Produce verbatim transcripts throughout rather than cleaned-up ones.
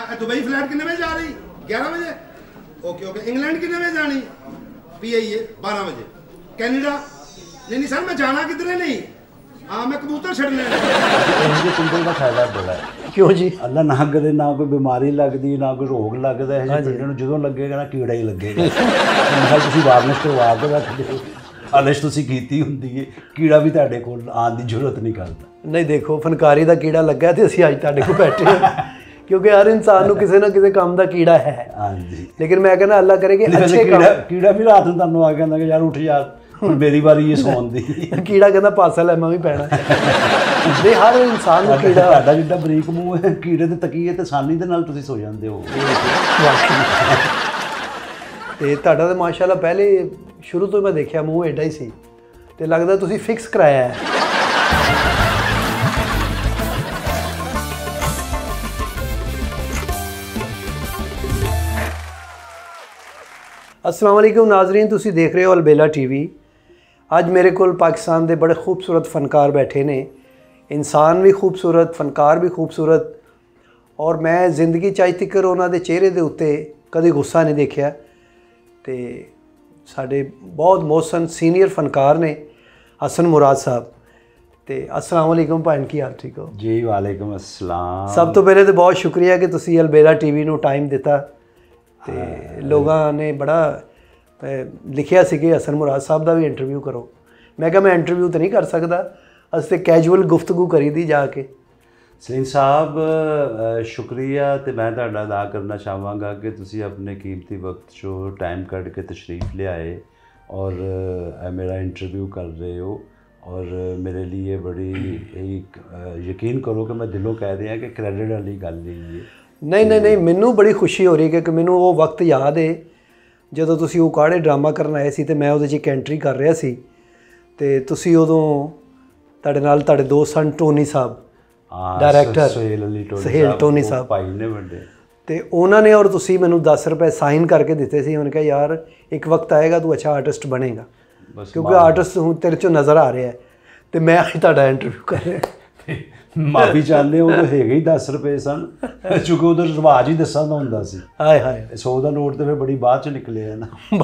Dubai flight कितने बजे जा रही? ग्यारह बजे। Okay okay. इंग्लैंड कितने बजे जानी? पी आई ए बारह बजे। कैनेडा? नहीं नहीं सर मैं जाना किधर है नहीं। हाँ मैं कबूतर छड़ने। पिंडे का फायदा बड़ा है। क्यों जी? अल्लाह ना करे ना कोई बीमारी लगती ना कोई रोग लगता है। पिंडे में जो लगेगा ना कीड़ा ही लगेगा। मैं तुम वारनिश करवा के रख दो। हालिश तुम की होंगी है कीड़ा भी तुहाडे कोल आने की जरूरत नहीं करता। नहीं देखो फनकारी का कीड़ा लगा तो असीं अज तुहाडे कोल बैठे हैं क्योंकि हर इंसान को किसी ना किसी काम का कीड़ा है। हाँ जी। लेकिन मैं कहना अल्लाह करे कि अच्छे कीड़ा कीड़ा भी रात में तुहानूं आ कहंदा कि यार उठ यार हुण मेरी बारी ये सौन दी। कीड़ा कहंदा पासा लै मैं भी पैना। नहीं हर इंसान को कीड़ा तुहाडा जिद्दां बरीक मूँह है कीड़े ते तकीए ते सानी दे नाल तुसीं सो जांदे हो। ते तुहाडा ते माशाअल्लाह पहले शुरू तो मैं देखिया मूँह एडा ही सी ते लगदा तुसीं फिक्स कराया है। अस्सलाम वालेकुम नाजरीन, तुसी देख रहे हो अलबेला टीवी। अज मेरे को पाकिस्तान के बड़े खूबसूरत फनकार बैठे ने, इंसान भी खूबसूरत, फनकार भी खूबसूरत, और मैं जिंदगी चाहे तिकर उन्होंने चेहरे के उत्ते कभी गुस्सा नहीं देखा। तो साढ़े बहुत मोहसन सीनियर फनकार ने हसन मुराद साहब। तो अस्सलाम वालेकुम भैन, की हाल ठीक हो जी? वालेकुम अस्सलाम। सब तो पहले तो बहुत शुक्रिया कि तुसी अलबेला टीवी को टाइम दिता। तो लोगों ने बड़ा लिखिया सी कि हसन मुराद साहब का भी इंटरव्यू करो। मैं कहा मैं इंटरव्यू तो नहीं कर सकता, अस तो कैजुअल गुफ्तगू करी दी जाके। सलीम साहब शुक्रिया, तो मैं तुहाडा अदा करना चाहांगा कि तुसी अपने कीमती वक्त चो टाइम कढ़ के तशरीफ़ ले आए और मेरा इंटरव्यू कर रहे हो। और मेरे लिए बड़ी एक यकीन करो कि मैं दिलों कह रहा कि क्रेडिट वाली गल नहीं है। नहीं नहीं नहीं मैनू बड़ी खुशी हो रही है कि मैनू वो वक्त याद है जो तुसी वो काढ़े ड्रामा करन आए सी, तो मैं उहदे च एक एंट्री कर रहा सी, ते तुसी उदों तुहाडे नाल तुहाडे दोस्त सन टोनी साहब, डायरैक्टर सुहेल टोनी साहब भाई ने बड़े, तो उन्होंने और तुसी मैनू दस रुपए साइन करके दिते सी। उन्होंने कहा यार एक वक्त आएगा तू अच्छा आर्टिस्ट बनेगा, क्योंकि आर्टिस्ट हूँ तेरे चो नज़र आ रहा है। तो मैं अज तुहाडा इंटरव्यू कर रहा। माफ़ी चाहते हो तो है ही दस रुपये सन, चूँकि उधर रिवाज ही दसा का होंदा सी। हाय हाय सौ का नोट तो फिर बड़ी बाद च निकले है ना।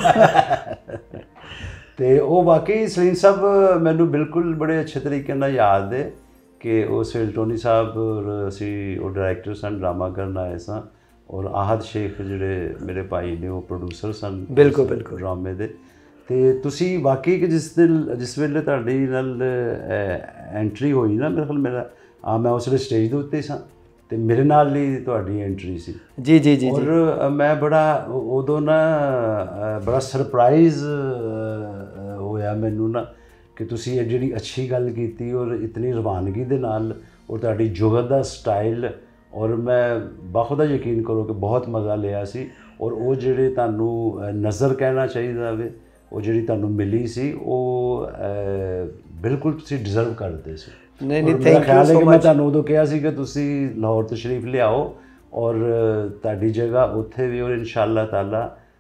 तो वो वाकई सलीम साहब मैनू बिल्कुल बड़े अच्छे तरीके नाल याद है कि वो सुहेल टोनी साहब और असी वो डायरैक्टर सन, ड्रामा करन आए सन, और आहद शेख जिहड़े मेरे भाई ने वो प्रोड्यूसर सन बिल्कुल बिल्कुल ड्रामे दे। तो तुसी वाकई कि जिस दिन जिस वेले तुहाडी नाल एंट्री हुई ना, मेरे ख्याल मेरा हाँ मैं उस वे स्टेज के उत्ते सा, तो मेरे नाल ही तुहाडी एंट्री सी जी जी जी। और जी। मैं बड़ा उदों ना बड़ा सरप्राइज़ होया मैनू ना कि तुसी ये जिहड़ी अच्छी गल कीती और इतनी रवानगी दे नाल और तुहाडी जुगत दा स्टाइल, और मैं बाखुदा यकीन करो कि बहुत मज़ा लिया सी। और वो जिहड़े तुहानू नज़र कहना चाहिए वे वो जिहड़ी तुहानू मिली सी वो बिल्कुल तुसी डिजर्व करते सी। नहीं नहीं थैंक यू सो मच। मैं तुहानू उदों कहा सी कि तुसी लाहौर तशरीफ लियाओ और तुहाडी जगह उत्थे भी, और इंशाअल्लाह ताला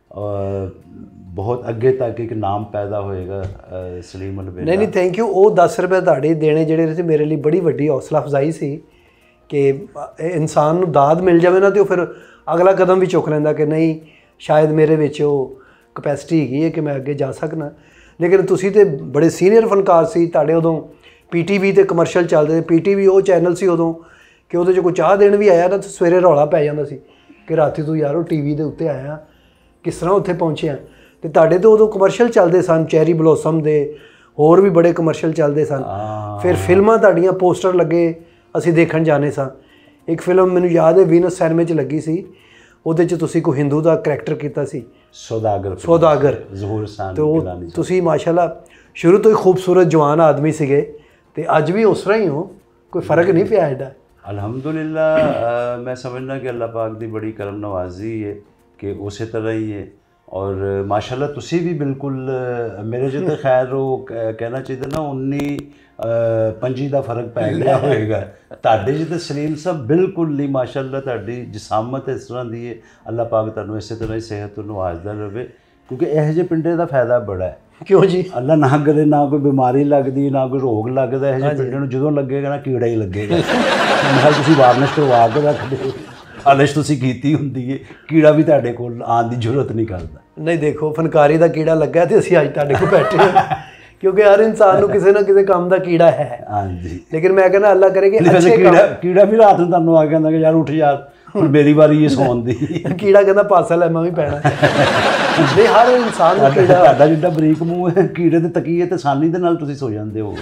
बहुत अगे तक एक नाम पैदा होएगा सलीम अलबेला। नहीं नहीं थैंक यू। वो दस रुपये तुहाडे देने जिहड़े मेरे लिए बड़ी वड्डी हौसला अफजाई सी कि इंसान नूं दाद मिल जाए ना तो फिर अगला कदम भी चुक लैंदा कि नहीं शायद मेरे विच वो कैपेसिटी हैगी है कि मैं अगे जा सकना। लेकिन तुसी तो बड़े सीनियर फनकार सी, तुहाडे उदों पी टी वी ते कमर्शियल चलते, पी टी वी वो चैनल से उदों कि उहदे च कोई चाह देन भी आया ना तो सवेरे रौला पै जांदा सी कि राती तू यार टी वी के उत्ते आया किस तरह उत्थे पहुँचे। तो तुहाडे तो उदों कमर्शियल चलते सन, चैरी ब्लोसम दे होर भी बड़े कमर्शियल चलते सन। फिर फिल्मां तुहाडीआं पोस्टर लगे असीं देखण जाने सा। एक फिल्म मैनूं याद है वीनस सैनमे च लगी सी, उहदे च तुसीं कोई हिंदू का करैक्टर कीता सी, सौदागर सौदागर ज़हूर हसन गिलानी। तुसीं माशाअल्लाह शुरू तो ही खूबसूरत जवान आदमी सीगे, तो अज भी उस तरह ही हो, कोई फ़र्क नहीं पिया एडा। अल्हम्दुलिल्लाह मैं समझना कि अल्लाह पाक की बड़ी करम नवाजी है कि उस तरह ही है। और माशाल्लाह तुसी भी बिल्कुल मेरे जो तो खैर वो कहना चाहिए ना उन्नी पंजी का फर्क पै गया होएगा। तुहाडे च तो सलीम साहब बिल्कुल नहीं, माशाल्लाह तुहाडी जिसामत इस तरह की है। अल्लाह पाक तुहानूं इस तरह ही सेहत नवाजदा रहे, क्योंकि यह जे पिंडे का फायदा बड़ा है। क्यों जी? अल्लाह ना करे ना कोई बीमारी लगती ना कोई रोग लगता, यह जे पिंडे नूं जदों लगेगा ना कीड़ा ही लगेगा। मैं तुसीं वारनिश करवा के रख दो। ਪਾਲਿਸ਼ ਤੁਸੀਂ ਕੀਤੀ ਹੁੰਦੀ ਹੈ, ਕੀੜਾ ਵੀ ਤੁਹਾਡੇ ਕੋਲ ਆਉਣ ਦੀ ਜ਼ਰੂਰਤ ਨਹੀਂ ਕਰਦਾ। ਨਹੀਂ ਦੇਖੋ, ਫਨਕਾਰੀ ਦਾ ਕੀੜਾ ਲੱਗਾ ਤੇ ਅਸੀਂ ਅੱਜ ਤੁਹਾਡੇ ਕੋਲ ਬੈਠੇ ਹਾਂ, ਕਿਉਂਕਿ ਹਰ ਇਨਸਾਨ ਨੂੰ ਕਿਸੇ ਨਾ ਕਿਸੇ ਕੰਮ ਦਾ ਕੀੜਾ ਹੈ। ਹਾਂਜੀ, ਲੇਕਿਨ ਮੈਂ ਕਹਿੰਦਾ ਅੱਲਾ ਕਰੇ ਕਿ ਅੱਛੇ ਕੀੜਾ ਕੀੜਾ ਵੀ ਰਾਤ ਨੂੰ ਤੁਹਾਨੂੰ ਆ ਕੇ ਕਹਿੰਦਾ ਕਿ ਯਾਰ ਉੱਠ ਯਾਰ ਹੁਣ ਮੇਰੀ ਵਾਰੀ ਇਹ ਸੌਣ ਦੀ। ਕੀੜਾ ਕਹਿੰਦਾ ਪਾਸਾ ਲੈ ਮੈਂ ਵੀ ਪੈਣਾ। ਨਹੀਂ, ਹਰ ਇਨਸਾਨ ਦਾ ਕੀੜਾ। ਤੁਹਾਡਾ ਜਿੱਦਾਂ ਬਰੀਕ ਮੂੰਹ ਹੈ, ਕੀੜੇ ਦੇ ਤਕੀਏ ਤੇ ਸਾਨੀ ਦੇ ਨਾਲ ਤੁਸੀਂ ਸੋ ਜਾਂਦੇ ਹੋ।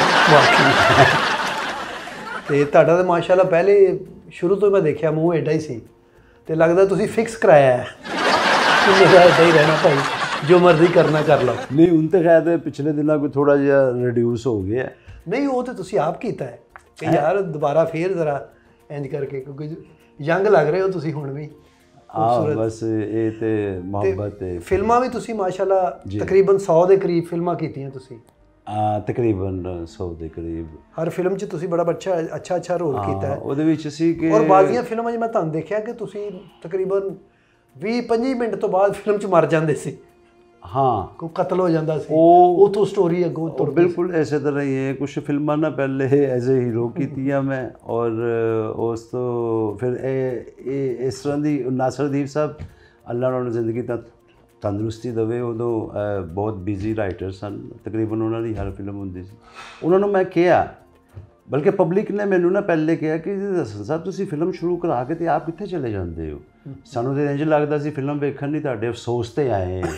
ਤੇ ਤੁਹਾਡਾ ਤਾਂ ਮਾਸ਼ਾਅੱਲਾ ਪਹਿਲੇ ਸ਼ੁਰੂ ਤੋਂ ਮੈਂ ਦੇਖਿਆ ਮੂੰਹ ਐਡਾ ਹੀ ਸੀ, ਤੇ ਲੱਗਦਾ ਤੁਸੀਂ ਫਿਕਸ ਕਰਾਇਆ ਹੈ ਕਿ ਮੇਰਾ ਐਡਾ ਹੀ ਰਹਿਣਾ ਭਾਈ, ਜੋ ਮਰਜ਼ੀ ਕਰਨਾ ਕਰ ਲਓ। ਨਹੀਂ, ਹੁਣ ਤਾਂ ਖੈਰ ਪਿਛਲੇ ਦਿਨਾਂ ਕੋਈ ਥੋੜਾ ਜਿਹਾ ਰਿਡਿਊਸ ਹੋ ਗਿਆ। ਨਹੀਂ, ਉਹ ਤਾਂ ਤੁਸੀਂ ਆਪ ਕੀਤਾ ਹੈ ਕਿ ਯਾਰ ਦੁਬਾਰਾ ਫੇਰ ਜ਼ਰਾ ਇੰਜ ਕਰਕੇ, ਕਿਉਂਕਿ ਯੰਗ ਲੱਗ ਰਹੇ ਹੋ ਤੁਸੀਂ ਹੁਣ ਵੀ। ਹਾਂ, ਬਸ ਇਹ ਤੇ ਮੁਹੱਬਤ ਹੈ। ਫਿਲਮਾਂ ਵੀ ਤੁਸੀਂ ਮਾਸ਼ਾਅੱਲਾ ਤਕਰੀਬਨ ਸੌ ਦੇ ਕਰੀਬ ਫਿਲਮਾਂ ਕੀਤੀਆਂ ਤੁਸੀਂ। ਹਾਂ, ਤਕਰੀਬਨ ਸੌ ਦੇ ਕਰੀਬ। ਹਰ ਫਿਲਮ 'ਚ ਤੁਸੀਂ ਬੜਾ ਅੱਛਾ ਅੱਛਾ ਅੱਛਾ ਰੋਲ ਕੀਤਾ ਹੈ। ਉਹਦੇ ਵਿੱਚ ਸੀ ਕਿ ਔਰ ਬਾਜ਼ੀਆਂ ਫਿਲਮਾਂ 'ਚ ਮੈਂ ਤੁਹਾਨੂੰ ਦੇਖਿਆ ਕਿ ਤੁਸੀਂ ਤਕਰੀਬਨ ਵੀਹ ਪੰਜੀ ਮਿੰਟ ਤੋਂ ਬਾਅਦ ਫਿਲਮ 'ਚ ਮਰ ਜਾਂਦੇ ਸੀ। ਹਾਂ, ਕੋਈ ਕਤਲ ਹੋ ਜਾਂਦਾ ਸੀ, ਉਹ ਉਥੋਂ ਸਟੋਰੀ ਅੱਗੋਂ ਤੁਰ। ਬਿਲਕੁਲ ਇਸੇ ਤਰ੍ਹਾਂ ਹੀ ਹੈ। ਕੁਛ ਫਿਲਮਾਂ ਨਾ ਪਹਿਲੇ ਐਜ਼ ਏ ਹੀਰੋ ਕੀਤੀਆਂ ਮੈਂ, ਔਰ ਉਸ ਤੋਂ ਫਿਰ ਇਹ ਇਹ ਇਸ ਤਰ੍ਹਾਂ ਦੀ ਨਾਸਰਦੀਪ ਸਾਹਿਬ, ਅੱਲਾ ਉਹਨਾਂ ਨੂੰ ਜ਼ਿੰਦਗੀ ਤਾਂ ਤੰਦਰੁਸਤੀ ਦੇਵੇ, ਉਦੋਂ ਬਹੁਤ ਬਿਜ਼ੀ ਰਾਈਟਰ ਸਨ, ਤਕਰੀਬਨ ਉਹਨਾਂ ਦੀ ਹਰ ਫਿਲਮ ਹੁੰਦੀ ਸੀ। ਉਹਨਾਂ ਨੂੰ ਮੈਂ ਕਿਹਾ, ਬਲਕਿ ਪਬਲਿਕ ਨੇ ਮੈਨੂੰ ਨਾ ਪਹਿਲੇ ਕਿਹਾ ਕਿ ਸਾਹਿਬ ਤੁਸੀਂ ਫਿਲਮ ਸ਼ੁਰੂ ਕਰਾ ਕੇ ਤੇ ਆਪ ਕਿੱਥੇ ਚਲੇ ਜਾਂਦੇ ਹੋ? ਸਾਨੂੰ ਤਾਂ ਇੰਝ ਲੱਗਦਾ ਸੀ ਫਿਲਮ ਵੇਖਣ ਨਹੀਂ, ਤੁਹਾਡੇ ਅਫਸੋਸ 'ਤੇ ਆਏ ਹਾਂ।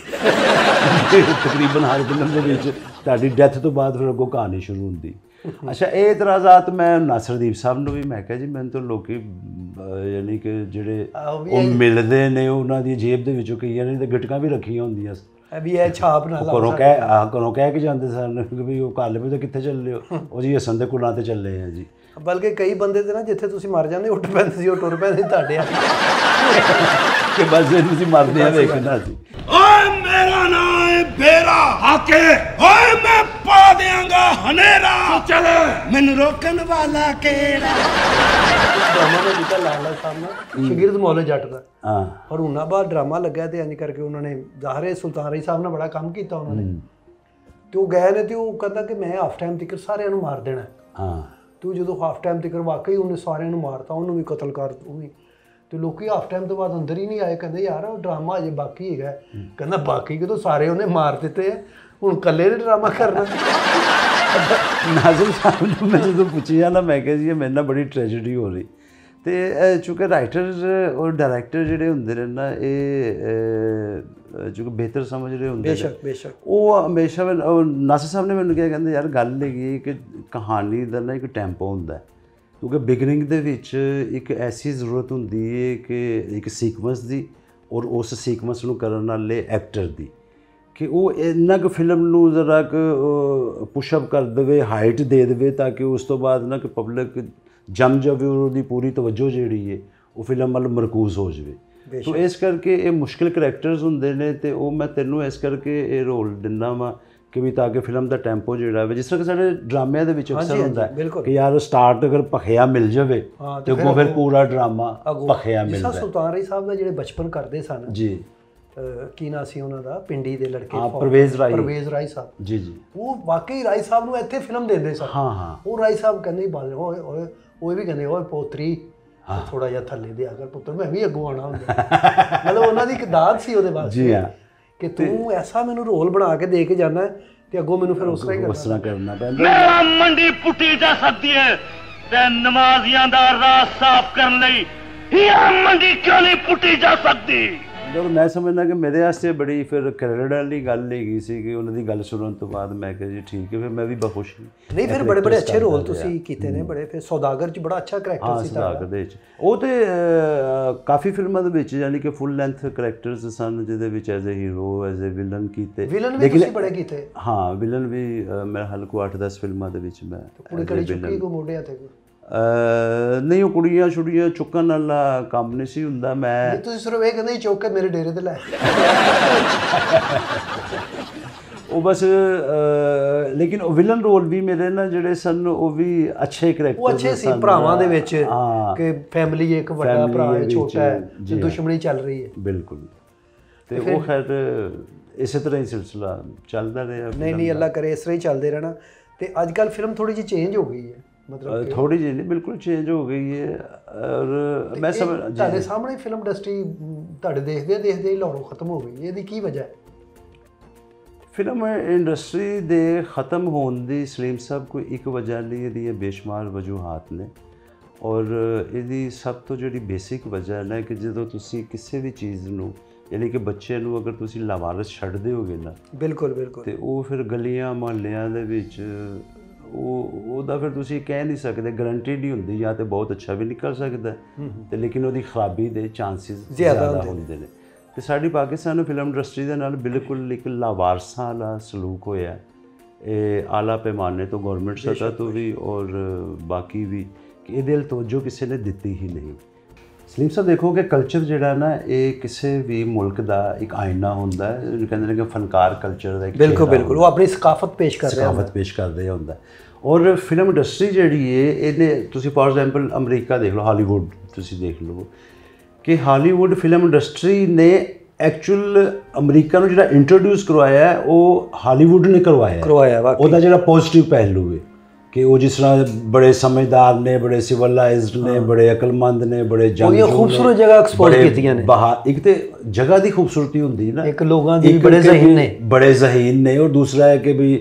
ਤਕਰੀਬਨ ਹਰ ਫਿਲਮ ਦੇ ਵਿੱਚ ਤੁਹਾਡੀ ਡੈਥ ਤੋਂ ਬਾਅਦ ਫਿਰ ਅੱਗੋਂ ਕਹਾਣੀ ਸ਼ੁਰੂ ਹੁੰਦੀ। ਅੱਛਾ, ਇਹ ਇਤਰਾਜ਼ਾਤ ਮੈਂ ਨਾਸਰਦੀਪ ਸਾਹਿਬ ਨੂੰ ਵੀ ਮੈਂ ਕਿਹਾ ਜੀ, ਮੈਨੂੰ ਤਾਂ ਲੋਕ ਯਾਨੀ ਕਿ ਜਿਹੜੇ ਉਹ ਮਿਲਦੇ ਨੇ ਉਹਨਾਂ ਦੀ ਜੇਬ ਦੇ ਵਿੱਚੋਂ ਕਈਆਂ ਨੇ ਤਾਂ ਗਿਟਕਾਂ ਵੀ ਰੱਖੀਆਂ ਹੁੰਦੀਆਂ ਵੀ ਇਹ ਛਾਪ ਨਾਲ ਘਰੋਂ ਕਹਿ ਹਾਂ ਘਰੋਂ ਕਹਿ ਕੇ ਜਾਂਦੇ ਸਨ ਕਿ ਵੀ ਉਹ ਘਰ ਵੀ ਤਾਂ ਕਿੱਥੇ ਚੱਲੇ ਹੋ? ਉਹ ਜੀ ਹਸਨ ਦੇ ਕੁਲਾਂ 'ਤੇ ਚੱਲੇ ਆ ਜੀ। ਬਲਕਿ ਕਈ ਬੰਦੇ ਤੇ ਨਾ ਜਿੱਥੇ ਤੁਸੀਂ ਮਰ ਜਾਂਦੇ ਉੱਠ ਪੈਂਦੇ ਸੀ, ਉਹ ਟੁਰ ਪੈਂਦੇ ਤੁਹਾਡੇ ਆ ਕਿ ਬਸ ਤੁਸੀਂ ਮਰਦੇ ਆ ਵੇਖਣਾ ਸੀ। ਓਏ ਮੇਰਾ ਨਾਮ ਹੈ ਬੇਰਾ ਹਾਕੇ, ਓਏ ਮੈਂ ਪਾ ਦਿਆਂਗਾ ਹਨੇਰਾ, ਚੱਲ ਮੈਨੂੰ ਰੋਕਣ ਵਾਲਾ ਕਿਹੜਾ। ਡਰਾਮਾ ਦਾ ਕੀਤਾ ਲਾਲਾ ਸਾਹਿਬ ਨਾਲ ਸ਼ਾਗਿਰਦ ਮੌਲਾ ਜੱਟ ਦਾ। ਹਾਂ, ਔਰ ਉਹਨਾਂ ਬਾਅਦ ਡਰਾਮਾ ਲੱਗਾ ਤੇ ਇੰਜ ਕਰਕੇ ਉਹਨਾਂ ਨੇ ਜ਼ਾਹਰੇ ਸੁਲਤਾਨ ਰਾਈ ਸਾਹਿਬ ਨਾਲ ਬੜਾ ਕੰਮ ਕੀਤਾ ਉਹਨਾਂ ਨੇ। ਤੇ ਉਹ ਗਏ ਨੇ ਤੇ ਉਹ ਕਹਿੰਦਾ ਕਿ ਮੈਂ ਹਾਫ ਟਾਈਮ ਤੱਕ ਸਾਰਿਆਂ ਨੂੰ ਮਾਰ ਦੇਣਾ। ਹਾਂ, ਤੂੰ ਜਦੋਂ ਹਾਫ ਟਾਈਮ ਤੱਕ ਵਾਕਈ ਉਹਨੇ ਸਾਰਿਆਂ ਨੂੰ ਮਾਰਤਾ, ਉਹਨੂੰ ਵੀ ਕਤਲ ਕਰ ਉਹ ਵੀ। ਤੇ ਲੋਕੀ ਹਾਫ ਟਾਈਮ ਤੋਂ ਬਾਅਦ ਅੰਦਰ ਹੀ ਨਹੀਂ ਆਏ, ਕਹਿੰਦੇ ਯਾਰ ਉਹ ਡਰਾਮਾ ਅਜੇ ਬਾਕੀ ਹੈਗਾ। ਕਹਿੰਦਾ ਬਾਕੀ ਕਿਦੋਂ ਸਾਰੇ ਉਹਨੇ ਮਾਰ ਦਿੱਤੇ ਆ, ਹੁਣ ਇਕੱਲੇ ਨੇ ਡਰਾਮਾ ਕਰਨਾ। ਨਾਜ਼ਿਮ ਸਾਹਿਬ ਨੂੰ ਮੈਂ ਜਦੋਂ ਪੁੱਛਿਆ ਨਾ, ਮੈਂ ਕਿਹਾ ਜੀ ਇਹ ਮੇਰੇ ਨਾਲ ਬੜੀ ਟ੍ਰੈਜਡੀ ਹੋ ਰਹੀ। ਅਤੇ ਚੂँਕਿ ਰਾਈਟਰ ਔਰ ਡਾਇਰੈਕਟਰ ਜਿਹੜੇ ਹੁੰਦੇ ਨੇ ਨਾ, ਇਹ ਚੂँਕਿ ਬਿਹਤਰ ਸਮਝ ਰਹੇ ਹੁੰਦੇ ਨੇ, ਬੇਸ਼ੱਕ ਬੇਸ਼ੱਕ ਉਹ ਹਮੇਸ਼ਾ ਨਾਸਰ ਸਾਹਿਬ ਨੇ ਮੈਨੂੰ ਕਿਹਾ, ਕਹਿੰਦੇ ਯਾਰ ਗੱਲ ਹੈਗੀ ਕਿ ਕਹਾਣੀ ਦਾ ਨਾ ਇੱਕ ਟੈਂਪੋ ਹੁੰਦਾ, ਕਿਉਂਕਿ ਬਿਗਨਿੰਗ ਦੇ ਵਿੱਚ ਇੱਕ ਐਸੀ ਜ਼ਰੂਰਤ ਹੁੰਦੀ ਹੈ ਕਿ ਇੱਕ ਸੀਕਵੈਂਸ ਦੀ, ਔਰ ਉਸ ਸੀਕਵੈਂਸ ਨੂੰ ਕਰਨ ਵਾਲੇ ਐਕਟਰ ਦੀ, ਕਿ ਉਹ ਇੰਨਾ ਕੁ ਫਿਲਮ ਨੂੰ ਜ਼ਰਾ ਕੁ ਪੁਸ਼ਅਪ ਕਰ ਦੇਵੇ, ਹਾਈਟ ਦੇ ਦੇਵੇ, ਤਾਂ ਕਿ ਉਸ ਤੋਂ ਬਾਅਦ ਨਾ ਕਿ ਪਬਲਿਕ ਜੰਮ ਜਾਵੇ, ਉਹਦੀ ਪੂਰੀ ਤਵੱਜੋ ਜਿਹੜੀ ਹੈ ਉਹ ਫਿਲਮ ਵੱਲ ਮਰਕੂਜ਼ ਹੋ ਜਾਵੇ। ਤੋ ਇਸ ਕਰਕੇ ਇਹ ਮੁਸ਼ਕਿਲ ਕਰੈਕਟਰਸ ਹੁੰਦੇ ਨੇ, ਅਤੇ ਉਹ ਮੈਂ ਤੈਨੂੰ ਇਸ ਕਰਕੇ ਇਹ ਰੋਲ ਦਿੰਦਾ ਵਾਂ ਕਿ ਵੀ ਤਾਂ ਕਿ ਫਿਲਮ ਦਾ ਟੈਂਪੋ ਜਿਹੜਾ ਵਾ, ਜਿਸ ਤਰ੍ਹਾਂ ਕਿ ਸਾਡੇ ਡਰਾਮਿਆਂ ਦੇ ਵਿੱਚ ਅਕਸਰ ਹੁੰਦਾ ਕਿ ਯਾਰ ਸਟਾਰਟ ਅਗਰ ਭਖਿਆ ਮਿਲ ਜਾਵੇ ਤੇ ਅੱਗੋਂ ਫਿਰ ਪੂਰਾ ਡਰਾਮਾ ਭਖਿਆ ਮਿਲਦਾ। ਸੁਲਤਾਨ ਰਾਈ ਸਾਹਿਬ ਦਾ ਜਿਹੜੇ ਬਚਪਨ ਕਰਦੇ ਸਨ ਜੀ, ਕੀ ਨਾਂ ਸੀ ਉਹਨਾਂ ਦਾ, ਪਿੰਡੀ ਦੇ ਲੜਕੇ, ਪਰਵੇਜ਼ ਰਾਈ, ਪਰਵੇਜ਼ ਰਾਈ ਸਾਹਿਬ ਜੀ ਜੀ, ਉਹ ਵਾਕਈ ਰਾਈ ਸਾਹਿਬ ਨੂੰ ਇੱਥੇ ਫਿਲਮ ਦਿੰਦੇ ਸਨ। ਹਾਂ ਹਾਂ, ਉਹ ਰਾਈ ਸਾਹਿਬ ਕਹਿੰਦੇ ਬਾਲ ਓਏ ਓਏ, ਉਹ ਵੀ ਕਹਿੰਦੇ ਓਏ ਪੋਤਰੀ ਥੋੜਾ ਜਿਹਾ ਥੱਲੇ ਦੇ ਅਗਰ ਪੁੱਤਰ ਮੈਂ ਵੀ ਅੱਗੋਂ ਆਉਣਾ ਹੁੰਦਾ। ਮਤਲਬ ਉਹਨਾਂ ਦੀ ਇੱਕ ਦਾਦ ਸੀ ਉਹਦੇ ਵਾਸਤੇ ਜੀ ਹਾਂ, ਕਿ ਤੂੰ ਐਸਾ ਮੈਨੂੰ ਰੋਲ ਬਣਾ ਕੇ ਦੇ ਕੇ ਜਾਣਾ ਤੇ ਅੱਗੋਂ ਮੈਨੂੰ ਫਿਰ ਉਸ ਤਰ੍ਹਾਂ ਹੀ ਉਸ ਤਰ੍ਹਾਂ ਕਰਨਾ ਪੈਂਦਾ। ਮੇਰਾ ਮੰਡੀ ਪੁੱਟੀ ਜਾ ਸਕਦੀ ਹੈ ਤੇ ਨਮਾਜ਼ੀਆਂ ਦਾ ਰਾਹ ਸਾਫ਼ ਕਰਨ ਲਈ ਇਹ ਮੰਡੀ ਕਿਉਂ ਨਹੀਂ ਪੁੱਟੀ ਜਾ ਸਕਦੀ? ਔਰ ਮੈਂ ਸਮਝਦਾ ਕਿ ਮੇਰੇ ਵਾਸਤੇ ਬੜੀ ਫਿਰ ਕ੍ਰੈਡਿਟ ਵਾਲੀ ਗੱਲ ਹੈਗੀ ਸੀ ਕਿ ਉਹਨਾਂ ਦੀ ਗੱਲ ਸੁਣਨ ਤੋਂ ਬਾਅਦ ਮੈਂ ਕਿਹਾ ਜੀ ਠੀਕ ਹੈ, ਫਿਰ ਮੈਂ ਵੀ ਬਖੁਸ਼ ਨਹੀਂ। ਫਿਰ ਬੜੇ ਬੜੇ ਅੱਛੇ ਰੋਲ ਤੁਸੀਂ ਕੀਤੇ ਨੇ, ਬੜੇ ਫਿਰ ਸੌਦਾਗਰ 'ਚ ਬੜਾ ਅੱਛਾ ਕਰੈਕਟਰ ਸੀ ਸੌਦਾਗਰ ਦੇ ਵਿੱਚ। ਉਹ ਤੇ ਕਾਫੀ ਫਿਲਮਾਂ ਦੇ ਵਿੱਚ ਯਾਨੀ ਕਿ ਫੁੱਲ ਲੈਂਥ ਕਰੈਕਟਰਸ ਸਨ, ਜਿਹਦੇ ਵਿੱਚ as a hero, as a villain ਕੀਤੇ। ਵਿਲਨ ਵੀ ਤੁਸੀਂ ਬੜੇ ਕੀਤੇ? ਹਾਂ, ਵਿਲਨ ਵੀ ਮੈਂ ਹਲਕੋ ਅੱਠ ਦਸ ਫਿਲਮਾਂ ਦੇ ਵਿੱਚ ਮੈਂ ਕੁੜੀ ਕੜੀ ਚੁੱਕੀ ਕੋ ਮੋਢਿਆਂ ਤੇ ਨਹੀਂ, ਉਹ ਕੁੜੀਆਂ ਛੁੜੀਆਂ ਚੁੱਕਣ ਵਾਲਾ ਕੰਮ ਨਹੀਂ ਸੀ ਹੁੰਦਾ। ਮੈਂ ਤੁਸੀਂ ਸਿਰਫ ਇਹ ਕਹਿੰਦੇ ਚੁੱਕ ਕੇ ਮੇਰੇ ਡੇਰੇ ਤੇ ਲੈ ਉਹ ਬਸ, ਲੇਕਿਨ ਉਹ ਵਿਲਨ ਰੋਲ ਵੀ ਮੇਰੇ ਨਾਲ ਜਿਹੜੇ ਸਨ ਉਹ ਵੀ ਅੱਛੇ ਕਰੈਕਟਰ, ਉਹ ਅੱਛੇ ਸੀ ਭਰਾਵਾਂ ਦੇ ਵਿੱਚ, ਕਿ ਫੈਮਿਲੀ ਇੱਕ ਵੱਡਾ ਭਰਾ ਹੈ, ਛੋਟਾ ਹੈ, ਤੇ ਦੁਸ਼ਮਣੀ ਚੱਲ ਰਹੀ ਹੈ। ਬਿਲਕੁਲ, ਤੇ ਉਹ ਖੈਰ ਇਸੇ ਤਰ੍ਹਾਂ ਹੀ ਸਿਲਸਿਲਾ ਚੱਲਦਾ ਰਿਹਾ। ਨਹੀਂ ਨਹੀਂ, ਅੱਲਾ ਕਰੇ ਇਸ ਤਰ੍ਹਾਂ ਹੀ ਚੱਲਦੇ ਰਹਿਣਾ। ਤੇ ਅੱਜ ਕੱਲ੍ਹ ਫਿਲਮ ਥੋੜ੍ਹੀ ਜਿਹੀ ਚੇਂਜ ਹੋ ਗਈ ਹੈ। मतलब थोड़ी जी नहीं, बिल्कुल चेंज हो गई है। और मैं समझ ਤੁਹਾਡੇ ਸਾਹਮਣੇ ਫਿਲਮ ਇੰਡਸਟਰੀ ਤੁਹਾਡੇ ਦੇਖਦੇ ਦੇਖਦੇ ਹੀ ਲਾਉਣੋਂ ਖਤਮ ਹੋ ਗਈ, ਇਹਦੀ ਕੀ ਵਜ੍ਹਾ ਹੈ? ਫਿਲਮ ਇੰਡਸਟਰੀ ਦੇ ਖਤਮ ਹੋਣ ਦੀ ਸਲੀਮ ਸਾਹਿਬ ਕੋਈ ਇੱਕ ਵਜ੍ਹਾ ਨਹੀਂ, ਇਹਦੀਆਂ ਬੇਸ਼ੁਮਾਰ ਵਜੂਹਾਤ ਨੇ। ਔਰ ਇਹਦੀ ਸਭ ਤੋਂ ਜਿਹੜੀ ਬੇਸਿਕ ਵਜ੍ਹਾ ਹੈ ਨਾ ਕਿ ਜਦੋਂ ਤੁਸੀਂ ਕਿਸੇ ਵੀ ਚੀਜ਼ ਨੂੰ ਯਾਨੀ ਕਿ ਬੱਚੇ ਨੂੰ ਅਗਰ ਤੁਸੀਂ ਲਾਵਾਰਸ ਛੱਡ ਦਿਓਗੇ ਨਾ, ਬਿਲਕੁਲ ਬਿਲकुल, ਤੇ ਉਹ ਫਿਰ ਗਲੀਆਂ ਮੁਹੱਲਿਆਂ ਦੇ ਵਿੱਚ ਉਹ ਉਹਦਾ ਫਿਰ ਤੁਸੀਂ ਕਹਿ ਨਹੀਂ ਸਕਦੇ, ਗਰੰਟੀ ਨਹੀਂ ਹੁੰਦੀ, ਜਾਂ ਤੇ ਬਹੁਤ ਅੱਛਾ ਵੀ ਨਿਕਲ ਸਕਦਾ ਤੇ ਲੇਕਿਨ ਉਹਦੀ ਖਰਾਬੀ ਦੇ ਚਾਂਸਿਸ ਜ਼ਿਆਦਾ ਹੁੰਦੇ ਨੇ। ਤੇ ਸਾਡੀ ਪਾਕਿਸਤਾਨ ਫਿਲਮ ਇੰਡਸਟਰੀ ਦੇ ਨਾਲ ਬਿਲਕੁਲ ਇੱਕ ਲਾਵਾਰਸਾਂ ਵਾਲਾ ਸਲੂਕ ਹੋਇਆ, ਇਹ ਆਲਾ ਪੈਮਾਨੇ ਤੋਂ, ਗੌਰਮੈਂਟ ਸਤ੍ਹਾ ਤੋਂ ਵੀ ਔਰ ਬਾਕੀ ਵੀ, ਕਿ ਇਹਦੇ ਵੱਲ ਤਵੱਜੋ ਕਿਸੇ ਨੇ ਦਿੱਤੀ ਹੀ ਨਹੀਂ। ਸਲੀਮ ਸਾਹਿਬ ਦੇਖੋ ਕਿ ਕਲਚਰ ਜਿਹੜਾ ਨਾ ਇਹ ਕਿਸੇ ਵੀ ਮੁਲਕ ਦਾ ਇੱਕ ਆਇਨਾ ਹੁੰਦਾ ਹੈ, ਕਹਿੰਦੇ ਨੇ ਕਿ ਫਨਕਾਰ ਕਲਚਰ ਦਾ ਇੱਕ ਬਿਲਕੁਲ ਬਿਲकुल, ਉਹ ਆਪਣੀ ਸਕਾਫਤ ਪੇਸ਼ ਕਰ ਰਿਹਾ ਸਕਾਫਤ ਪੇਸ਼ ਕਰਦੇ ਹੁੰਦਾ। ਔਰ ਫਿਲਮ ਇੰਡਸਟਰੀ ਜਿਹੜੀ ਹੈ ਇਹਨੇ, ਤੁਸੀਂ ਫੋਰ ਐਗਜ਼ਾਮਪਲ ਅਮਰੀਕਾ ਦੇਖ ਲਓ, ਹਾਲੀਵੁੱਡ ਤੁਸੀਂ ਦੇਖ ਲਓ ਕਿ ਹਾਲੀਵੁੱਡ ਫਿਲਮ ਇੰਡਸਟਰੀ ਨੇ ਐਕਚੁਅਲ ਅਮਰੀਕਾ ਨੂੰ ਜਿਹੜਾ ਇੰਟਰੋਡਿਊਸ ਕਰਵਾਇਆ ਹੈ ਉਹ ਹਾਲੀਵੁੱਡ ਨੇ ਕਰਵਾਇਆ ਕਰਵਾਇਆ ਉਹਦਾ ਜਿਹੜਾ ਪੋਜ਼ਿਟਿਵ ਪਹਿਲੂ ਹੈ ਕਿ ਉਹ ਜਿਸ ਤਰ੍ਹਾਂ ਬੜੇ ਸਮਝਦਾਰ ਨੇ, ਬੜੇ ਸਿਵਲਾਈਜ਼ਡ ਨੇ, ਬੜੇ ਅਕਲਮੰਦ ਨੇ, ਬੜੇ ਜੰਗਜੂ ਨੇ, ਖੂਬਸੂਰਤ ਜਗ੍ਹਾ ਐਕਸਪੋਰਟ ਕੀਤੀਆਂ ਨੇ। ਬਾਹਰ ਇੱਕ ਤੇ ਜਗ੍ਹਾ ਦੀ ਖੂਬਸੂਰਤੀ ਹੁੰਦੀ ਨਾ, ਇੱਕ ਲੋਕਾਂ ਦੀ ਬੜੇ ਜ਼ਹੀਨ ਨੇ, ਬੜੇ ਜ਼ਹੀਨ ਨੇ, ਔਰ ਦੂਸਰਾ ਹੈ ਕਿ ਵੀ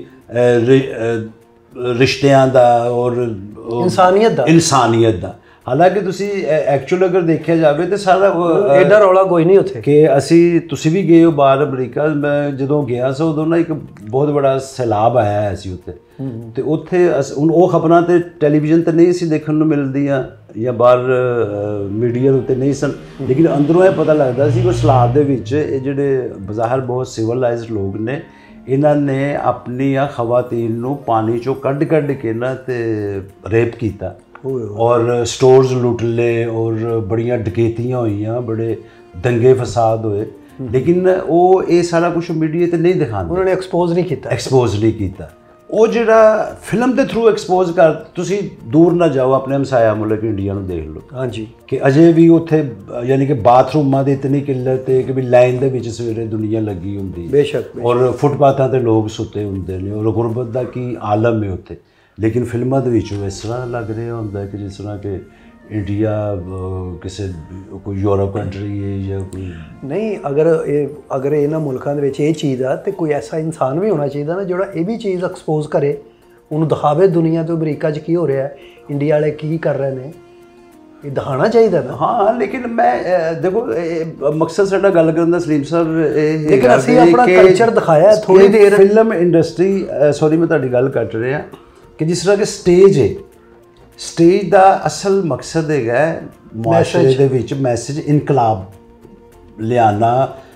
ਰਿਸ਼ਤਿਆਂ ਦਾ ਔਰ ਇਨਸਾਨੀਅਤ ਦਾ ਇਨਸਾਨੀਅਤ ਦਾ। ਹਾਲਾਂਕਿ ਤੁਸੀਂ ਐਕਚੁਅਲ ਅਗਰ ਦੇਖਿਆ ਜਾਵੇ ਤਾਂ ਸਾਰਾ ਐਡਾ ਰੌਲਾ ਕੋਈ ਨਹੀਂ ਉੱਥੇ। ਕਿ ਅਸੀਂ, ਤੁਸੀਂ ਵੀ ਗਏ ਹੋ ਬਾਹਰ ਅਮਰੀਕਾ, ਮੈਂ ਜਦੋਂ ਗਿਆ ਸੀ ਉਦੋਂ ਨਾ ਇੱਕ ਬਹੁਤ ਬੜਾ ਸੈਲਾਬ ਆਇਆ ਹੋਇਆ ਸੀ ਉੱਥੇ, ਤੇ ਉੱਥੇ ਹੁਣ ਉਹ ਖਬਰਾਂ ਤੇ ਟੈਲੀਵਿਜ਼ਨ ਤੇ ਨਹੀਂ ਸੀ ਦੇਖਣ ਨੂੰ ਮਿਲਦੀਆਂ ਜਾਂ ਬਾਹਰ ਮੀਡੀਆ ਦੇ ਉੱਤੇ ਨਹੀਂ ਸਨ, ਲੇਕਿਨ ਅੰਦਰੋਂ ਇਹ ਪਤਾ ਲੱਗਦਾ ਸੀ ਕਿ ਉਸ ਸੈਲਾਬ ਦੇ ਵਿੱਚ ਇਹ ਜਿਹੜੇ ਬਜ਼ਾਹਰ ਬਹੁਤ ਸਿਵਲਾਈਜ਼ਡ ਲੋਕ ਨੇ, ਇਹਨਾਂ ਨੇ ਆਪਣੀਆਂ ਖਵਾਤੀਨ ਨੂੰ ਪਾਣੀ ਚੋਂ ਕੱਢ ਕੱਢ ਕੇ ਨਾ ਤੇ ਰੇਪ ਕੀਤਾ ਔਰ ਸਟੋਰਸ ਲੁੱਟ ਲਏ ਔਰ ਬੜੀਆਂ ਡਕੈਤੀਆਂ ਹੋਈਆਂ, ਬੜੇ ਦੰਗੇ ਫਸਾਦ ਹੋਏ, ਲੇਕਿਨ ਉਹ ਇਹ ਸਾਰਾ ਕੁਝ ਮੀਡੀਆ ਤੇ ਨਹੀਂ ਦਿਖਾਉਂਦੇ, ਉਹਨਾਂ ਨੇ ਐਕਸਪੋਜ਼ ਨਹੀਂ ਕੀਤਾ ਐਕਸਪੋਜ਼ ਨਹੀਂ ਕੀਤਾ। ਉਹ ਜਿਹੜਾ ਫਿਲਮ ਦੇ ਥਰੂ ਐਕਸਪੋਜ਼ ਕਰ, ਤੁਸੀਂ ਦੂਰ ਨਾ ਜਾਓ, ਆਪਣੇ ਹਮਸਾਇਆ ਮੁਲਕ ਇੰਡੀਆ ਨੂੰ ਦੇਖ ਲਓ, ਹਾਂਜੀ, ਕਿ ਅਜੇ ਵੀ ਉੱਥੇ ਯਾਨੀ ਕਿ ਬਾਥਰੂਮਾਂ ਦੀ ਇਤਨੀ ਕਿੱਲਤ ਹੈ ਕਿ ਵੀ ਲਾਈਨ ਦੇ ਵਿੱਚ ਸਵੇਰੇ ਦੁਨੀਆ ਲੱਗੀ ਹੁੰਦੀ, ਬੇਸ਼ੱਕ, ਔਰ ਫੁੱਟਪਾਥਾਂ ਤੇ ਲੋਕ ਸੁੱਤੇ ਹੁੰਦੇ ਨੇ, ਔਰ ਗੁਰਬਤ ਦਾ ਕੀ ਆਲਮ ਹੈ ਉੱਥੇ। ਲੇਕਿਨ ਫਿਲਮਾਂ ਦੇ ਵਿੱਚ ਇਸ ਤਰ੍ਹਾਂ ਲੱਗ ਰਿਹਾ ਹੁੰਦਾ ਕਿ ਜਿਸ ਤਰ੍ਹਾਂ ਕਿ ਇੰਡੀਆ ਕਿਸੇ ਕੋਈ ਯੂਰਪ ਕੰਟਰੀ ਹੈ ਜਾਂ ਕੋਈ ਨਹੀਂ। ਅਗਰ ਇਹ ਅਗਰ ਇਹਨਾਂ ਮੁਲਕਾਂ ਦੇ ਵਿੱਚ ਇਹ ਚੀਜ਼ ਆ, ਤੇ ਕੋਈ ਐਸਾ ਇਨਸਾਨ ਵੀ ਹੋਣਾ ਚਾਹੀਦਾ ਨਾ ਜਿਹੜਾ ਇਹ ਵੀ ਚੀਜ਼ ਐਕਸਪੋਜ਼ ਕਰੇ, ਉਹਨੂੰ ਦਿਖਾਵੇ ਦੁਨੀਆ ਤੋਂ ਅਮਰੀਕਾ 'ਚ ਕੀ ਹੋ ਰਿਹਾ, ਇੰਡੀਆ ਵਾਲੇ ਕੀ ਕਰ ਰਹੇ ਨੇ, ਇਹ ਦਿਖਾਉਣਾ ਚਾਹੀਦਾ ਨਾ। ਹਾਂ, ਲੇਕਿਨ ਮੈਂ ਦੇਖੋ ਮਕਸਦ ਸਾਡਾ ਗੱਲ ਕਰਨ ਦਾ ਸਲੀਮ ਸਾਹਿਬ ਇਹ, ਲੇਕਿਨ ਅਸੀਂ ਆਪਣਾ ਕਲਚਰ ਦਿਖਾਇਆ ਥੋੜੀ ਦੇਰ। ਫਿਲਮ ਇੰਡਸਟਰੀ, ਸੌਰੀ ਮੈਂ ਤੁਹਾਡੀ ਗੱਲ ਕੱਟ ਰਿਹਾ, ਕਿ ਜਿਸ ਤਰ੍ਹਾਂ ਕਿ ਸਟੇਜ ਹੈ, ਸਟੇਜ ਦਾ ਅਸਲ ਮਕਸਦ ਹੈਗਾ ਮੁਆਸ਼ਰੇ ਦੇ ਵਿੱਚ ਮੈਸੇਜ ਇਨਕਲਾਬ ਲਿਆਉਣਾ।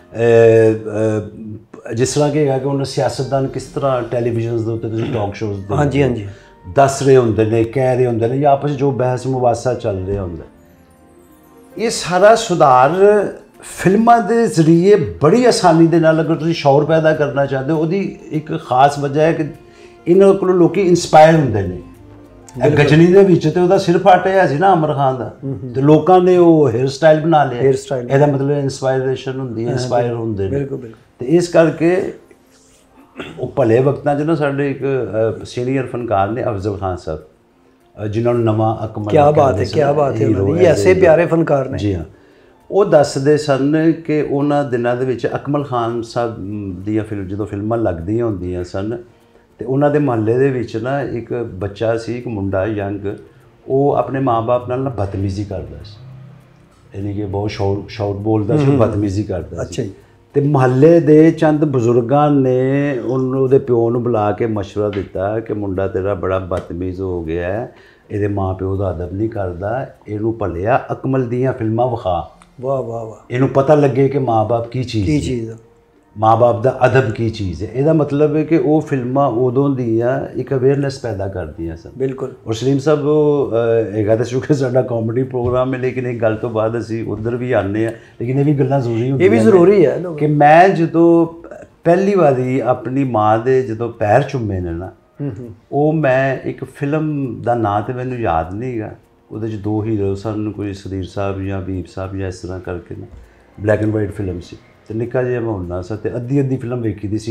ਜਿਸ ਤਰ੍ਹਾਂ ਕਿ ਹੈਗਾ ਕਿ ਉਹਨਾਂ ਸਿਆਸਤਦਾਨ ਕਿਸ ਤਰ੍ਹਾਂ ਟੈਲੀਵਿਜ਼ਨ ਦੇ ਉੱਤੇ ਤੁਸੀਂ ਟਾਕ ਸ਼ੋਜ਼ ਦੇ ਹਾਂਜੀ ਹਾਂਜੀ ਦੱਸ ਰਹੇ ਹੁੰਦੇ ਨੇ, ਕਹਿ ਰਹੇ ਹੁੰਦੇ ਨੇ, ਜਾਂ ਆਪਸ ਵਿੱਚ ਜੋ ਬਹਿਸ ਮੁਬਾਸਾ ਚੱਲ ਰਿਹਾ ਹੁੰਦਾ, ਇਹ ਸਾਰਾ ਸੁਧਾਰ ਫਿਲਮਾਂ ਦੇ ਜ਼ਰੀਏ ਬੜੀ ਆਸਾਨੀ ਦੇ ਨਾਲ ਅਗਰ ਤੁਸੀਂ ਸ਼ੌਰ ਪੈਦਾ ਕਰਨਾ ਚਾਹੁੰਦੇ ਹੋ, ਉਹਦੀ ਇੱਕ ਖਾਸ ਵਜ੍ਹਾ ਹੈ ਕਿ ਇਹਨਾਂ ਕੋਲੋਂ ਲੋਕੀ ਇਨਸਪਾਇਰ ਹੁੰਦੇ ਨੇ। ਗਜਨੀ ਦੇ ਵਿੱਚ ਤੇ ਉਹਦਾ ਸਿਰ ਫਾਟਿਆ ਸੀ ਨਾ ਅਮਰ ਖਾਨ ਦਾ, ਤੇ ਲੋਕਾਂ ਨੇ ਉਹ ਹੇਅਰ ਸਟਾਈਲ ਬਣਾ ਲਿਆ, ਹੇਅਰ ਸਟਾਈਲ, ਇਹਦਾ ਮਤਲਬ ਇਨਸਪਾਇਰੇਸ਼ਨ ਹੁੰਦੀ ਹੈ, ਇਨਸਪਾਇਰ ਹੁੰਦੇ ਨੇ। ਬਿਲਕੁਲ ਬਿਲਕੁਲ। ਤੇ ਇਸ ਕਰਕੇ ਉਹ ਭਲੇ ਵਕਤਾਂ 'ਚ ਨਾ ਸਾਡੇ ਇੱਕ ਸੀਨੀਅਰ ਫਨਕਾਰ ਨੇ ਅਫਜ਼ਲ ਖਾਨ ਸਾਹਿਬ, ਜਿਨ੍ਹਾਂ ਨੂੰ ਨਵਾਂ ਅਕਮਲ, ਕੀ ਬਾਤ ਹੈ, ਕੀ ਬਾਤ ਹੈ, ਇਹ ਐਸੇ ਪਿਆਰੇ ਫਨਕਾਰ ਨੇ। ਜੀ ਹਾਂ, ਉਹ ਦੱਸਦੇ ਸਨ ਕਿ ਉਹਨਾਂ ਦਿਨਾਂ ਦੇ ਵਿੱਚ ਅਕਮਲ ਖਾਨ ਸਾਹਿਬ ਦੀਆਂ ਫਿਲਮ ਜਦੋਂ ਫਿਲਮਾਂ ਲੱਗਦੀਆਂ ਹੁੰਦੀਆਂ ਸਨ, ਤੇ ਉਹਨਾਂ ਦੇ ਮੁਹੱਲੇ ਦੇ ਵਿੱਚ ਨਾ ਇੱਕ ਬੱਚਾ ਸੀ, ਇੱਕ ਮੁੰਡਾ ਯੰਗ, ਉਹ ਆਪਣੇ ਮਾਂ-ਬਾਪ ਨਾਲ ਨਾ ਬਦਤਮੀਜ਼ੀ ਕਰਦਾ ਸੀ, ਯਾਨੀ ਕਿ ਬਹੁਤ ਸ਼ੌਟ ਸ਼ੌਟ ਬੋਲਦਾ ਸੀ, ਬਦਤਮੀਜ਼ੀ ਕਰਦਾ ਸੀ। ਅੱਛਾ ਜੀ। ਤੇ ਮੁਹੱਲੇ ਦੇ ਚੰਦ ਬਜ਼ੁਰਗਾਂ ਨੇ ਉਹਨੂੰ, ਉਹਦੇ ਪਿਓ ਨੂੰ ਬੁਲਾ ਕੇ ਮਸ਼ਵਰਾ ਦਿੱਤਾ ਕਿ ਮੁੰਡਾ ਤੇਰਾ ਬੜਾ ਬਦਤਮੀਜ਼ ਹੋ ਗਿਆ ਹੈ, ਇਹਦੇ ਮਾਂ ਪਿਓ ਦਾ ਅਦਬ ਨਹੀਂ ਕਰਦਾ, ਇਹਨੂੰ ਭਲਿਆ ਅਕਮਲ ਦੀਆਂ ਫਿਲਮਾਂ ਵਿਖਾ। ਵਾਹ ਵਾਹ ਵਾਹ। ਇਹਨੂੰ ਪਤਾ ਲੱਗੇ ਕਿ ਮਾਂ-ਬਾਪ ਕੀ ਚੀਜ਼ ਕੀ ਚੀਜ਼ ਮਾਂ-ਬਾਪ ਦਾ ਅਦਬ ਕੀ ਚੀਜ਼ ਹੈ। ਇਹਦਾ ਮਤਲਬ ਹੈ ਕਿ ਉਹ ਫਿਲਮਾਂ ਉਦੋਂ ਦੀਆਂ ਇੱਕ ਅਵੇਅਰਨੈਸ ਪੈਦਾ ਕਰਦੀਆਂ ਸਨ। ਬਿਲਕੁਲ। ਔਰ ਸਲੀਮ ਸਾਹਿਬ ਹੈਗਾ ਤਾਂ ਚੁੱਕੇ ਸਾਡਾ ਕਾਮੇਡੀ ਪ੍ਰੋਗਰਾਮ ਹੈ, ਲੇਕਿਨ ਇੱਕ ਗੱਲ ਤੋਂ ਬਾਅਦ ਅਸੀਂ ਉੱਧਰ ਵੀ ਆਉਂਦੇ ਹਾਂ, ਲੇਕਿਨ ਇਹ ਵੀ ਗੱਲਾਂ ਜ਼ਰੂਰੀ ਹੁੰਦੀਆਂ, ਇਹ ਵੀ ਜ਼ਰੂਰੀ ਹੈ ਕਿ ਮੈਂ ਜਦੋਂ ਪਹਿਲੀ ਵਾਰੀ ਆਪਣੀ ਮਾਂ ਦੇ ਜਦੋਂ ਪੈਰ ਚੁੰਮੇ ਨੇ ਨਾ, ਉਹ ਮੈਂ ਇੱਕ ਫਿਲਮ ਦਾ ਨਾਂ ਤਾਂ ਮੈਨੂੰ ਯਾਦ ਨਹੀਂ ਹੈਗਾ, ਉਹਦੇ 'ਚ ਦੋ ਹੀਰੋ ਸਨ, ਕੋਈ ਸਦੀਰ ਸਾਹਿਬ ਜਾਂ ਵੀਪ ਸਾਹਿਬ ਜਾਂ ਇਸ ਤਰ੍ਹਾਂ ਕਰਕੇ ਨਾ, ਬਲੈਕ ਐਂਡ ਵਾਈਟ ਫਿਲਮ ਸੀ, ਤੇ ਨਿੱਕਾ ਜਿਹਾ ਮੈਂ ਹੁੰਦਾ ਸੀ, ਤੇ ਅੱਧੀ ਅੱਧੀ ਫਿਲਮ ਵੇਖੀ ਦੀ ਸੀ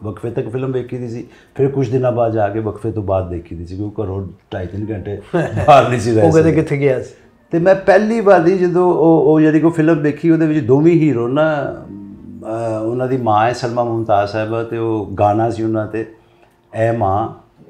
ਵਕਫੇ ਤੱਕ ਫਿਲਮ ਵੇਖੀ ਦੀ ਸੀ, ਫਿਰ ਕੁਝ ਦਿਨਾਂ ਬਾਅਦ ਜਾ ਕੇ ਵਕਫੇ ਤੋਂ ਬਾਅਦ ਦੇਖੀ ਦੀ ਸੀ, ਕਿਉਂਕਿ ਘਰੋਂ ਢਾਈ ਤਿੰਨ ਘੰਟੇ ਬਾਹਰ ਨਹੀਂ ਸੀ ਰਹਿ ਉਹ ਕਦੇ ਕਿੱਥੇ ਗਿਆ ਸੀ। ਤੇ ਮੈਂ ਪਹਿਲੀ ਵਾਰੀ ਜਦੋਂ ਉਹ ਉਹ ਜਿਹੜੀ ਕੋਈ ਫਿਲਮ ਦੇਖੀ, ਉਹਦੇ ਵਿੱਚ ਦੋਵੇਂ ਹੀਰੋ ਨਾ, ਉਹਨਾਂ ਦੀ ਮਾਂ ਹੈ ਸਲਮਾ ਮੁਮਤਾਜ਼ ਸਾਹਿਬਾ, ਤੇ ਉਹ ਗਾਣਾ ਸੀ ਉਹਨਾਂ 'ਤੇ, ਐ ਮਾਂ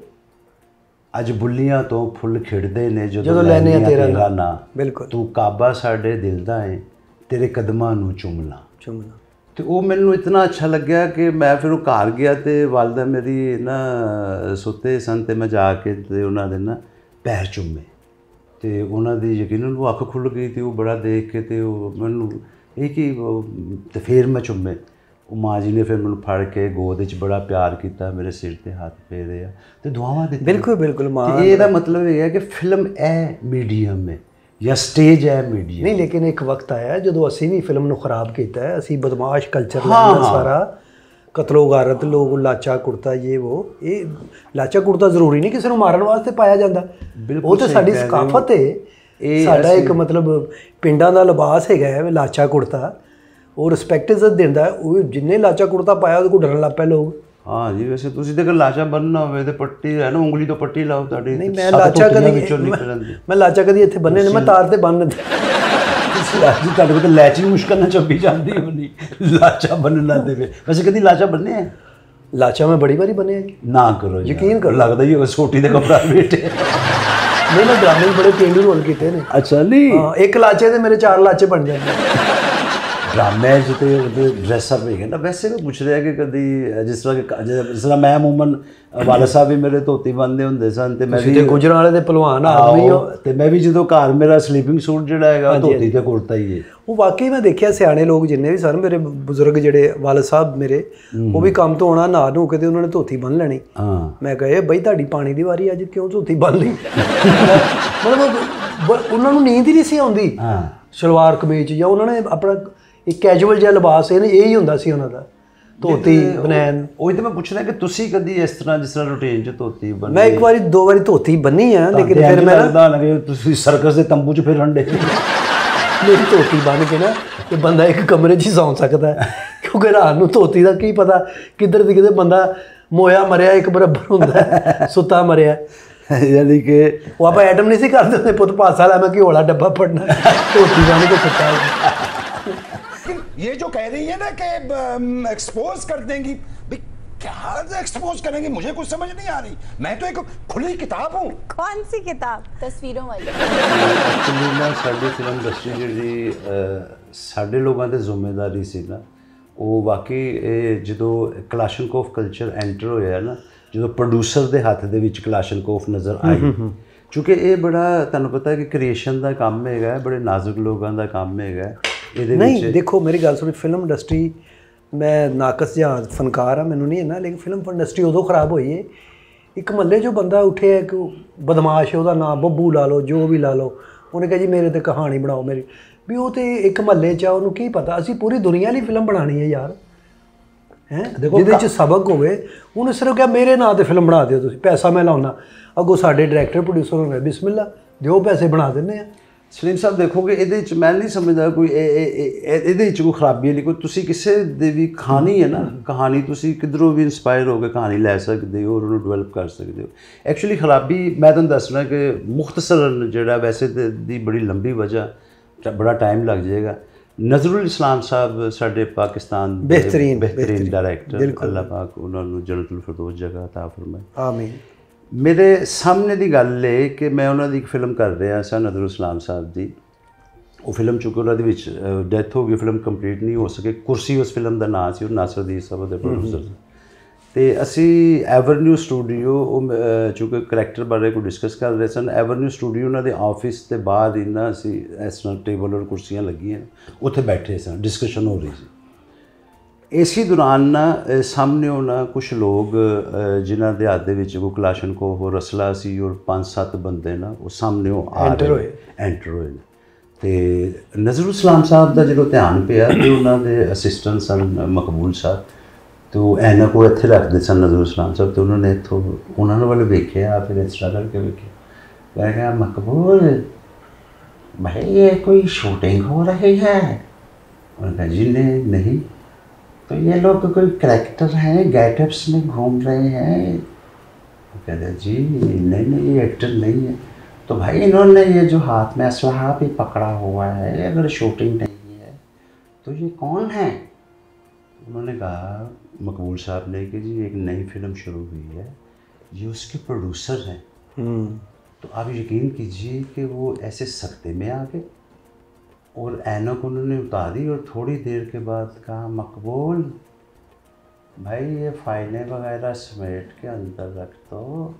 ਅੱਜ ਬੁੱਲੀਆਂ ਤੋਂ ਫੁੱਲ ਖਿੜਦੇ ਨੇ ਜਦੋਂ ਲੈਨੇ ਆ ਤੇਰਾ ਨਾਂ, ਬਿਲਕੁਲ ਤੂੰ ਕਾਬਾ ਸਾਡੇ ਦਿਲ ਦਾ ਹੈ, ਤੇਰੇ ਕਦਮਾਂ ਨੂੰ ਚੁੰਮਣਾ ਚੁੰਮਣਾ। ਤੇ ਉਹ ਮੈਨੂੰ ਇਤਨਾ ਅੱਛਾ ਲੱਗਿਆ ਕਿ ਮੈਂ ਫਿਰ ਉਹ ਘਰ ਗਿਆ ਤੇ ਵਾਲਦਾ ਮੇਰੀ ਨਾ ਸੁੱਤੇ ਸਨ, ਤੇ ਮੈਂ ਜਾ ਕੇ ਤੇ ਉਹਨਾਂ ਦੇ ਨਾ ਪੈਰ ਚੁੰਮੇ, ਤੇ ਉਹਨਾਂ ਦੀ ਯਕੀਨਨ ਉਹ ਅੱਖ ਖੁੱਲ੍ਹ ਗਈ, ਤੇ ਉਹ ਬੜਾ ਦੇਖ ਕੇ ਤੇ ਉਹ ਮੈਨੂੰ ਇਹ ਕਿ ਤੇ ਫਿਰ ਮੈਂ ਚੁੰਮੇ। ਉਹ ਮਾਂ ਜੀ ਨੇ ਫਿਰ ਮੈਨੂੰ ਫੜ ਕੇ ਗੋਦ ਵਿੱਚ ਬੜਾ ਪਿਆਰ ਕੀਤਾ, ਮੇਰੇ ਸਿਰ 'ਤੇ ਹੱਥ ਫੇਰੇ ਆ ਤੇ ਦੁਆਵਾਂ ਦਿੱਤੀਆਂ। ਬਿਲਕੁਲ ਬਿਲਕੁਲ ਮਾਂ, ਇਹਦਾ ਮਤਲਬ ਇਹ ਹੈ ਕਿ ਫਿਲਮ ਇਹ ਮੀਡੀਅਮ ਹੈ ਜਾਂ ਸਟੇਜ ਹੈ ਮੀਡੀਅਮ ਨਹੀਂ। ਲੇਕਿਨ ਇੱਕ ਵਕਤ ਆਇਆ ਜਦੋਂ ਅਸੀਂ ਵੀ ਫਿਲਮ ਨੂੰ ਖਰਾਬ ਕੀਤਾ ਹੈ, ਅਸੀਂ ਬਦਮਾਸ਼ ਕਲਚਰ ਲੈਣਾ ਸਾਰਾ, ਕਤਲੋ ਗਾਰਤ, ਲੋਕ ਲਾਚਾ ਕੁੜਤਾ, ਇਹ ਉਹ ਇਹ ਲਾਚਾ ਕੁੜਤਾ ਜ਼ਰੂਰੀ ਨਹੀਂ ਕਿਸੇ ਨੂੰ ਮਾਰਨ ਵਾਸਤੇ ਪਾਇਆ ਜਾਂਦਾ, ਉਹ ਤਾਂ ਸਾਡੀ ਸਕਾਫਤ ਹੈ, ਸਾਡਾ ਇੱਕ ਮਤਲਬ ਪਿੰਡਾਂ ਦਾ ਲਿਬਾਸ ਹੈਗਾ ਹੈ ਲਾਚਾ ਕੁੜਤਾ, ਉਹ ਰਿਸਪੈਕਟ ਇੱਜ਼ਤ ਦਿੰਦਾ। ਉਹ ਜਿੰਨੇ ਲਾਚਾ ਕੁੜਤਾ ਪਾਇਆ ਉਹਦੇ ਕੋਲ ਡਰਨ ਲੱਗ ਪਏ ਲੋਕ। ਹਾਂ ਜੀ, ਵੈਸੇ ਤੁਸੀਂ ਤੇ ਅਗਰ ਲਾਚਾ ਬੰਨਣਾ ਹੋਵੇ ਤੇ ਪੱਟੀ ਹੈ ਨਾ, ਉਂਗਲੀ ਤੋਂ ਪੱਟੀ ਲਾਓ ਤੁਹਾਡੀ। ਨਹੀਂ ਮੈਂ ਲਾਚਾ ਕਦੀ ਮੈਂ ਲਾਚਾ ਕਦੀ ਇੱਥੇ ਬੰਨੇ ਨੇ, ਮੈਂ ਤਾਰ ਤੇ ਬੰਨ ਜੀ ਤੁਹਾਡੇ ਕੋਲ ਲੈਚੀ ਮੁਸ਼ਕਲ ਨਾਲ ਚੱਬੀ ਜਾਂਦੀ ਹੋਣੀ, ਲਾਚਾ ਬੰਨਣਾ ਦੇਵੇ। ਵੈਸੇ ਕਦੀ ਲਾਚਾ ਬੰਨੇ ਹੈ? ਲਾਚਾ ਮੈਂ ਬੜੀ ਵਾਰੀ ਬੰਨਿਆ ਜੀ। ਨਾ ਕਰੋ, ਯਕੀਨ ਕਰੋ, ਲੱਗਦਾ ਜੀ ਸੋਟੀ ਦੇ ਕਮਰਾ ਬੈਠੇ। ਨਹੀਂ ਮੈਂ ਡਰਾਮੇ ਬੜੇ ਪੇਂਡੂ ਰੋਲ ਕੀਤੇ ਨੇ। ਅੱਛਾ, ਨਹੀਂ ਹਾਂ, ਇੱਕ ਲਾਚੇ ਦੇ ਮੇਰੇ ਚਾਰ ਲਾਚੇ ਬਣ ਜਾਂਦੇ ਡਰਾਮੇ 'ਚ ਤੇ ਉਹਦੇ ਡਰੈਸ ਅਪ ਹੈਗੇ ਨਾ। ਵੈਸੇ ਮੈਂ ਪੁੱਛ ਰਿਹਾ ਕਿ ਕਦੀ ਜਿਸ ਤਰ੍ਹਾਂ ਕਿ ਜਿਸ ਤਰ੍ਹਾਂ ਮੈਂ ਅਮੂਮਨ ਵਾਲਾ ਸਾਹਿਬ ਵੀ ਮੇਰੇ ਧੋਤੀ ਬੰਨ੍ਹਦੇ ਹੁੰਦੇ ਸਨ, ਤੇ ਮੈਂ ਵੀ ਗੁਜਰਾਂ ਵਾਲੇ ਦੇ ਪਹਿਲਵਾਨ ਆਦਮੀ ਹੋ, ਤੇ ਮੈਂ ਵੀ ਜਦੋਂ ਘਰ ਮੇਰਾ ਸਲੀਪਿੰਗ ਸੂਟ ਜਿਹੜਾ ਹੈਗਾ ਧੋਤੀ ਤੇ ਕੁੜਤਾ ਹੀ ਹੈ। ਉਹ ਵਾਕਈ ਮੈਂ ਦੇਖਿਆ ਸਿਆਣੇ ਲੋਕ ਜਿੰਨੇ ਵੀ ਸਨ, ਮੇਰੇ ਬਜ਼ੁਰਗ ਜਿਹੜੇ ਵਾਲਦ ਸਾਹਿਬ ਮੇਰੇ, ਉਹ ਵੀ ਕੰਮ ਤੋਂ ਆਉਣਾ ਨਹਾ ਨੂ ਕੇ ਤੇ ਉਹਨਾਂ ਨੇ ਧੋਤੀ ਬੰਨ੍ਹ ਲੈਣੀ। ਹਾਂ, ਮੈਂ ਕਹੇ ਬਈ ਤੁਹਾਡੀ ਪਾਣੀ ਦੀ ਵਾਰੀ ਅੱਜ ਕਿਉਂ ਧੋਤੀ ਬੰਨ੍ਹ ਲਈ? ਮਤਲਬ ਉਹਨਾਂ ਨੂੰ ਨੀਂਦ ਹੀ ਨਹੀਂ ਸੀ ਆਉਂਦੀ। ਹਾਂ, ਸਲਵਾਰ ਕਮੀਜ਼ ਜਾਂ ਉਹਨਾਂ ਨੇ ਆਪਣਾ ਇੱਕ ਕੈਜੂਅਲ ਜਿਹਾ ਲਿਬਾਸ ਇਹ ਇਹ ਹੀ ਹੁੰਦਾ ਸੀ ਉਹਨਾਂ ਦਾ, ਧੋਤੀ ਬਨੈਨ। ਉਹੀ ਤਾਂ ਮੈਂ ਪੁੱਛ ਰਿਹਾ ਕਿ ਤੁਸੀਂ ਕਦੀ ਇਸ ਤਰ੍ਹਾਂ ਜਿਸ ਤਰ੍ਹਾਂ ਰੂਟੀਨ 'ਚ ਧੋਤੀ ਬੰਨੀ? ਮੈਂ ਇੱਕ ਵਾਰੀ ਦੋ ਵਾਰੀ ਧੋਤੀ ਬੰਨੀ ਆ, ਲੇਕਿਨ ਫਿਰ ਮੈਂ ਲੱਗਦਾ ਲੱਗੇ ਤੁਸੀਂ ਸਰਕਸ ਦੇ ਤੰਬੂ 'ਚ ਫਿਰਨ ਡੇ। ਮੇਰੀ ਧੋਤੀ ਬੰਨ ਕੇ ਨਾ ਕਿ ਬੰਦਾ ਇੱਕ ਕਮਰੇ 'ਚ ਹੀ ਸੌਂ ਸਕਦਾ, ਕਿਉਂਕਿ ਰਾਤ ਨੂੰ ਧੋਤੀ ਦਾ ਕੀ ਪਤਾ ਕਿੱਧਰ ਦੀ ਕਿਤੇ ਬੰਦਾ ਮੋਇਆ ਮਰਿਆ ਇੱਕ ਬਰਾਬਰ ਹੁੰਦਾ, ਸੁੱਤਾ ਮਰਿਆ। यानी कि वो आप एटम नहीं सी करते थे पुत पासा ला मैं कि ओला डब्बा पड़ना धोती जाने को छुट्टा। ये जो कह रही है ना कि एक्सपोज कर देंगी, भाई क्या एक्सपोज करेंगे, मुझे कुछ समझ नहीं आ रही। मैं तो एक खुली किताब हूँ। कौन सी किताब? तस्वीरों वाली। एक्चुअली ना साडी फिल्म इंडस्ट्री जी साडे लोगों की जिम्मेदारी सी ना, वो वाकई जो कलाशनकोफ कल्चर एंटर होया ना, जो प्रोड्यूसर के हत्थ दे विच कलाशनकोफ नज़र आई, क्योंकि ये बड़ा तुहानूं पता है कि क्रिएशन का काम है, बड़े नाजुक लोगों का काम है। नहीं देखो मेरी गल सुनो, फिल्म इंडस्ट्री मैं नाकस या फनकार हाँ, मैनू नहीं है ना, लेकिन फिल्म इंडस्ट्री उदों खराब हुई है एक महल्ले जो बंदा उठे है कि बदमाश है, उसका नाम बब्बू ला लो जो भी ला लो, उन्हें कहा जी मेरे ते कहानी बनाओ मेरी, भी वो तो एक महल्ले च उन्होंने की पता असी पूरी दुनिया ली फिल्म बनानी है यार हैं, जिहदे सबक होवे। उन्हें सिर्फ क्या मेरे नाम ते फिल्म बना दिओ तुसीं, पैसा मैं लाउना, अगों साडे डायरैक्टर प्रोड्यूसर होने बिस्मिल्ला दिओ पैसे बना दिंदे आ। सलीम साहब देखोगे ये मैं नहीं समझदा कोई ये कोई खराबी है नहीं, कोई तुसी किसी दे भी कहानी है ना, कहानी तुसी किधरों भी इंस्पायर हो गए कहानी लै सकते हो और उन्होंने डिवेलप कर सकते हो। एक्चुअली खराबी मैं तुहानूं दसना कि मुख्तसरन जिहड़ा वैसे दी बड़ी लंबी वजह बड़ा टाइम लग जाएगा। नज़रुल इस्लाम साहब साडे पाकिस्तान बेहतरीन बेहतरीन डायरैक्टर, अल्लाह पाक उन्होंने जन्नतुल फिरदौस जगह अता फरमाए, आमीन। मेरे सामने की गल है कि मैं उन्होंने एक फिल्म कर रहा सा नज़रुल इस्लाम साहब की, वो फिल्म चूँकि उन्होंने डैथ हो गई, फिल्म कंप्लीट नहीं हो सके। कुर्सी उस फिल्म का नाम से नासिर अदील साहब के प्रोड्यूसर तो असी एवरन्यू स्टूडियो चूँकि करैक्टर बारे को डिस्कस कर रहे सन, एवरन्यू स्टूडियो उन्होंने ऑफिस के बाहर ही ना असी इस तरह टेबल और कुर्सियाँ लगी उत्थे बैठे सन, डिस्कशन हो रही थी। इसी दौरान ना सामने होना कुछ लोग जिन्हों के हाथ में कोई कलाशनकोफ और रसला सी और पाँच सत्त बंदे ना वो सामने हो एंटर होए एंटर होए तो नज़रुल इस्लाम साहब का जो ध्यान पिया तो उन्होंने असिस्टेंट सन मकबूल साहब, तो ऐना को इत्थे रखते सन नज़रुल इस्लाम साहब, तो उन्होंने इतों उन्होंने वाले वेख्या फिर इस तरह करके वेख्या, मैं कहा मकबूल भाई ये कोई शूटिंग हो रही है? उन्होंने कहा जी नहीं नहीं। तो ये लोग कोई करैक्टर हैं, गेटअप्स में घूम रहे हैं। वो कहते जी नहीं नहीं ये एक्टर नहीं है। तो भाई इन्होंने ये जो हाथ में असलहा भी पकड़ा हुआ है, अगर शूटिंग नहीं है तो ये कौन है? उन्होंने कहा मकबूल साहब ने कि जी एक नई फिल्म शुरू हुई है, ये उसके प्रोड्यूसर हैं। तो आप यकीन कीजिए कि वो ऐसे सकते में आ गए और ऐनक उन्होंने उतारी और थोड़ी देर के बाद कहा मकबूल भाई ये फाइलें वगैरह समेट के अंदर रख दो,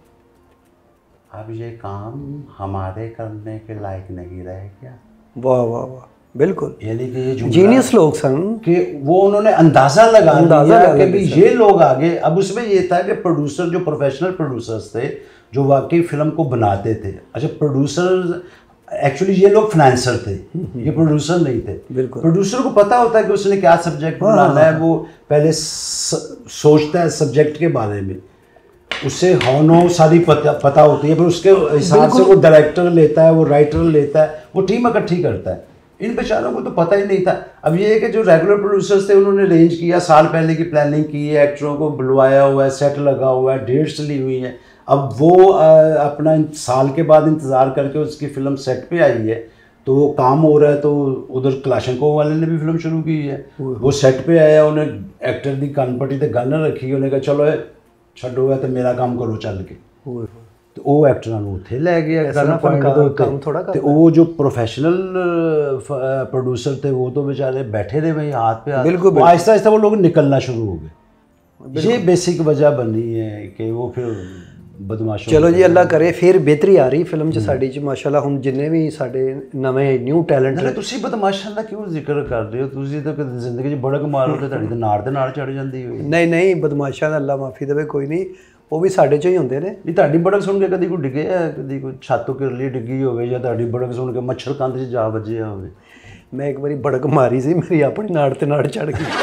अब ये काम हमारे करने के लायक नहीं रह गया। वाह वाह वाह, बिल्कुल। यानी कि ये जीनियस लोग सन कि वो उन्होंने अंदाज़ा लगा लिया कि भी ये लोग आगे। अब उसमें ये था कि प्रोड्यूसर जो प्रोफेशनल प्रोड्यूसर्स थे जो वाकई फिल्म को बनाते थे, अच्छा प्रोड्यूसर एक्चुअली ये लोग फाइनेंसर थे, ये प्रोड्यूसर नहीं थे। बिल्कुल। प्रोड्यूसर को पता होता है कि उसने क्या सब्जेक्ट बनाना है, वो पहले सोचता है सब्जेक्ट के बारे में, उससे हाउ सारी पता पता होती है, फिर उसके हिसाब से वो डायरेक्टर लेता है, वो राइटर लेता है, वो टीम इकट्ठी करता है। इन बेचारों को तो पता ही नहीं था। अब ये है कि जो रेगुलर प्रोड्यूसर्स थे उन्होंने अरेंज किया, साल पहले की प्लानिंग की है, एक्टरों को बुलवाया हुआ है, सेट लगा हुआ है, डेट्स ली हुई हैं। अब वो आ, अपना साल के बाद इंतज़ार करके उसकी फ़िल्म सेट पे आई है, तो वो काम हो रहा है। तो उधर क्लाशंकोव वाले ने भी फिल्म शुरू की है, वो सेट पे आया, उन्हें एक्टर की कन पट्टी ते गन रखी, उन्हें कहा चलो छड्डो है तो मेरा काम करो चल के। तो वो एक्टਰਾਂ ਨੂੰ ਉੱਥੇ ਲੈ ਗਿਆ ਗਨ ਪੁਆਇੰਟ ਦੇ ਉੱਤੇ। ਤੇ ਉਹ जो प्रोफेशनल प्रोड्यूसर थे वो तो बेचारे बैठे रहे वहीं हाथ पे हाथ। बिल्कुल आहिस्ता आहिस्ता वो लोग निकलना शुरू हो गए। ये बेसिक वजह बनी है कि वो फिर बदमाश। चलो जी अल्लाह करे फिर बेहतरी आ रही फिल्म च साडी च माशाअल्लाह। हुण जिन्ने भी साडे नवे न्यू टैलेंट ਨੇ ਤੁਸੀਂ ਬਦਮਾਸ਼ਾਂ ਦਾ ਕਿਉਂ ਜ਼ਿਕਰ ਕਰ ਰਹੇ ਹੋ? ਤੁਸੀਂ ਤਾਂ ਕਦੇ ਜ਼ਿੰਦਗੀ 'ਚ ਬੜਕ ਮਾਰੋ ਤੇ ਤੁਹਾਡੀ ਤਾਂ ਨਾੜ ਦੇ ਨਾਲ ਚੜ ਜਾਂਦੀ ਹੋਈ। ਨਹੀਂ ਨਹੀਂ ਬਦਮਾਸ਼ਾਂ ਦਾ ਅੱਲਾ ਮਾਫੀ ਦੇਵੇ, ਕੋਈ ਨਹੀਂ, ਉਹ ਵੀ ਸਾਡੇ 'ਚੋਂ ਹੀ ਹੁੰਦੇ ਨੇ। ਨਹੀਂ ਤੁਹਾਡੀ ਬੜਕ ਸੁਣ ਕੇ ਕਦੀ ਕੋਈ ਡਿੱਗੇ ਹੈ, ਕਦੀ ਕੋਈ ਛੱਤ ਤੋਂ ਕਿਰਲੀ ਡਿੱਗੀ ਹੋਵੇ ਜਾਂ ਤੁਹਾਡੀ ਬੜਕ ਸੁਣ ਕੇ ਮੱਛਰ ਕੰਧ 'ਚ ਜਾ ਵੱਜਿਆ ਹੋਵੇ? ਮੈਂ ਇੱਕ ਵਾਰੀ ਬੜਕ ਮਾਰੀ ਸੀ, ਮੇਰੀ ਆਪਣੀ ਨਾੜ ਤੇ ਨਾੜ ਚੜ ਗਈ।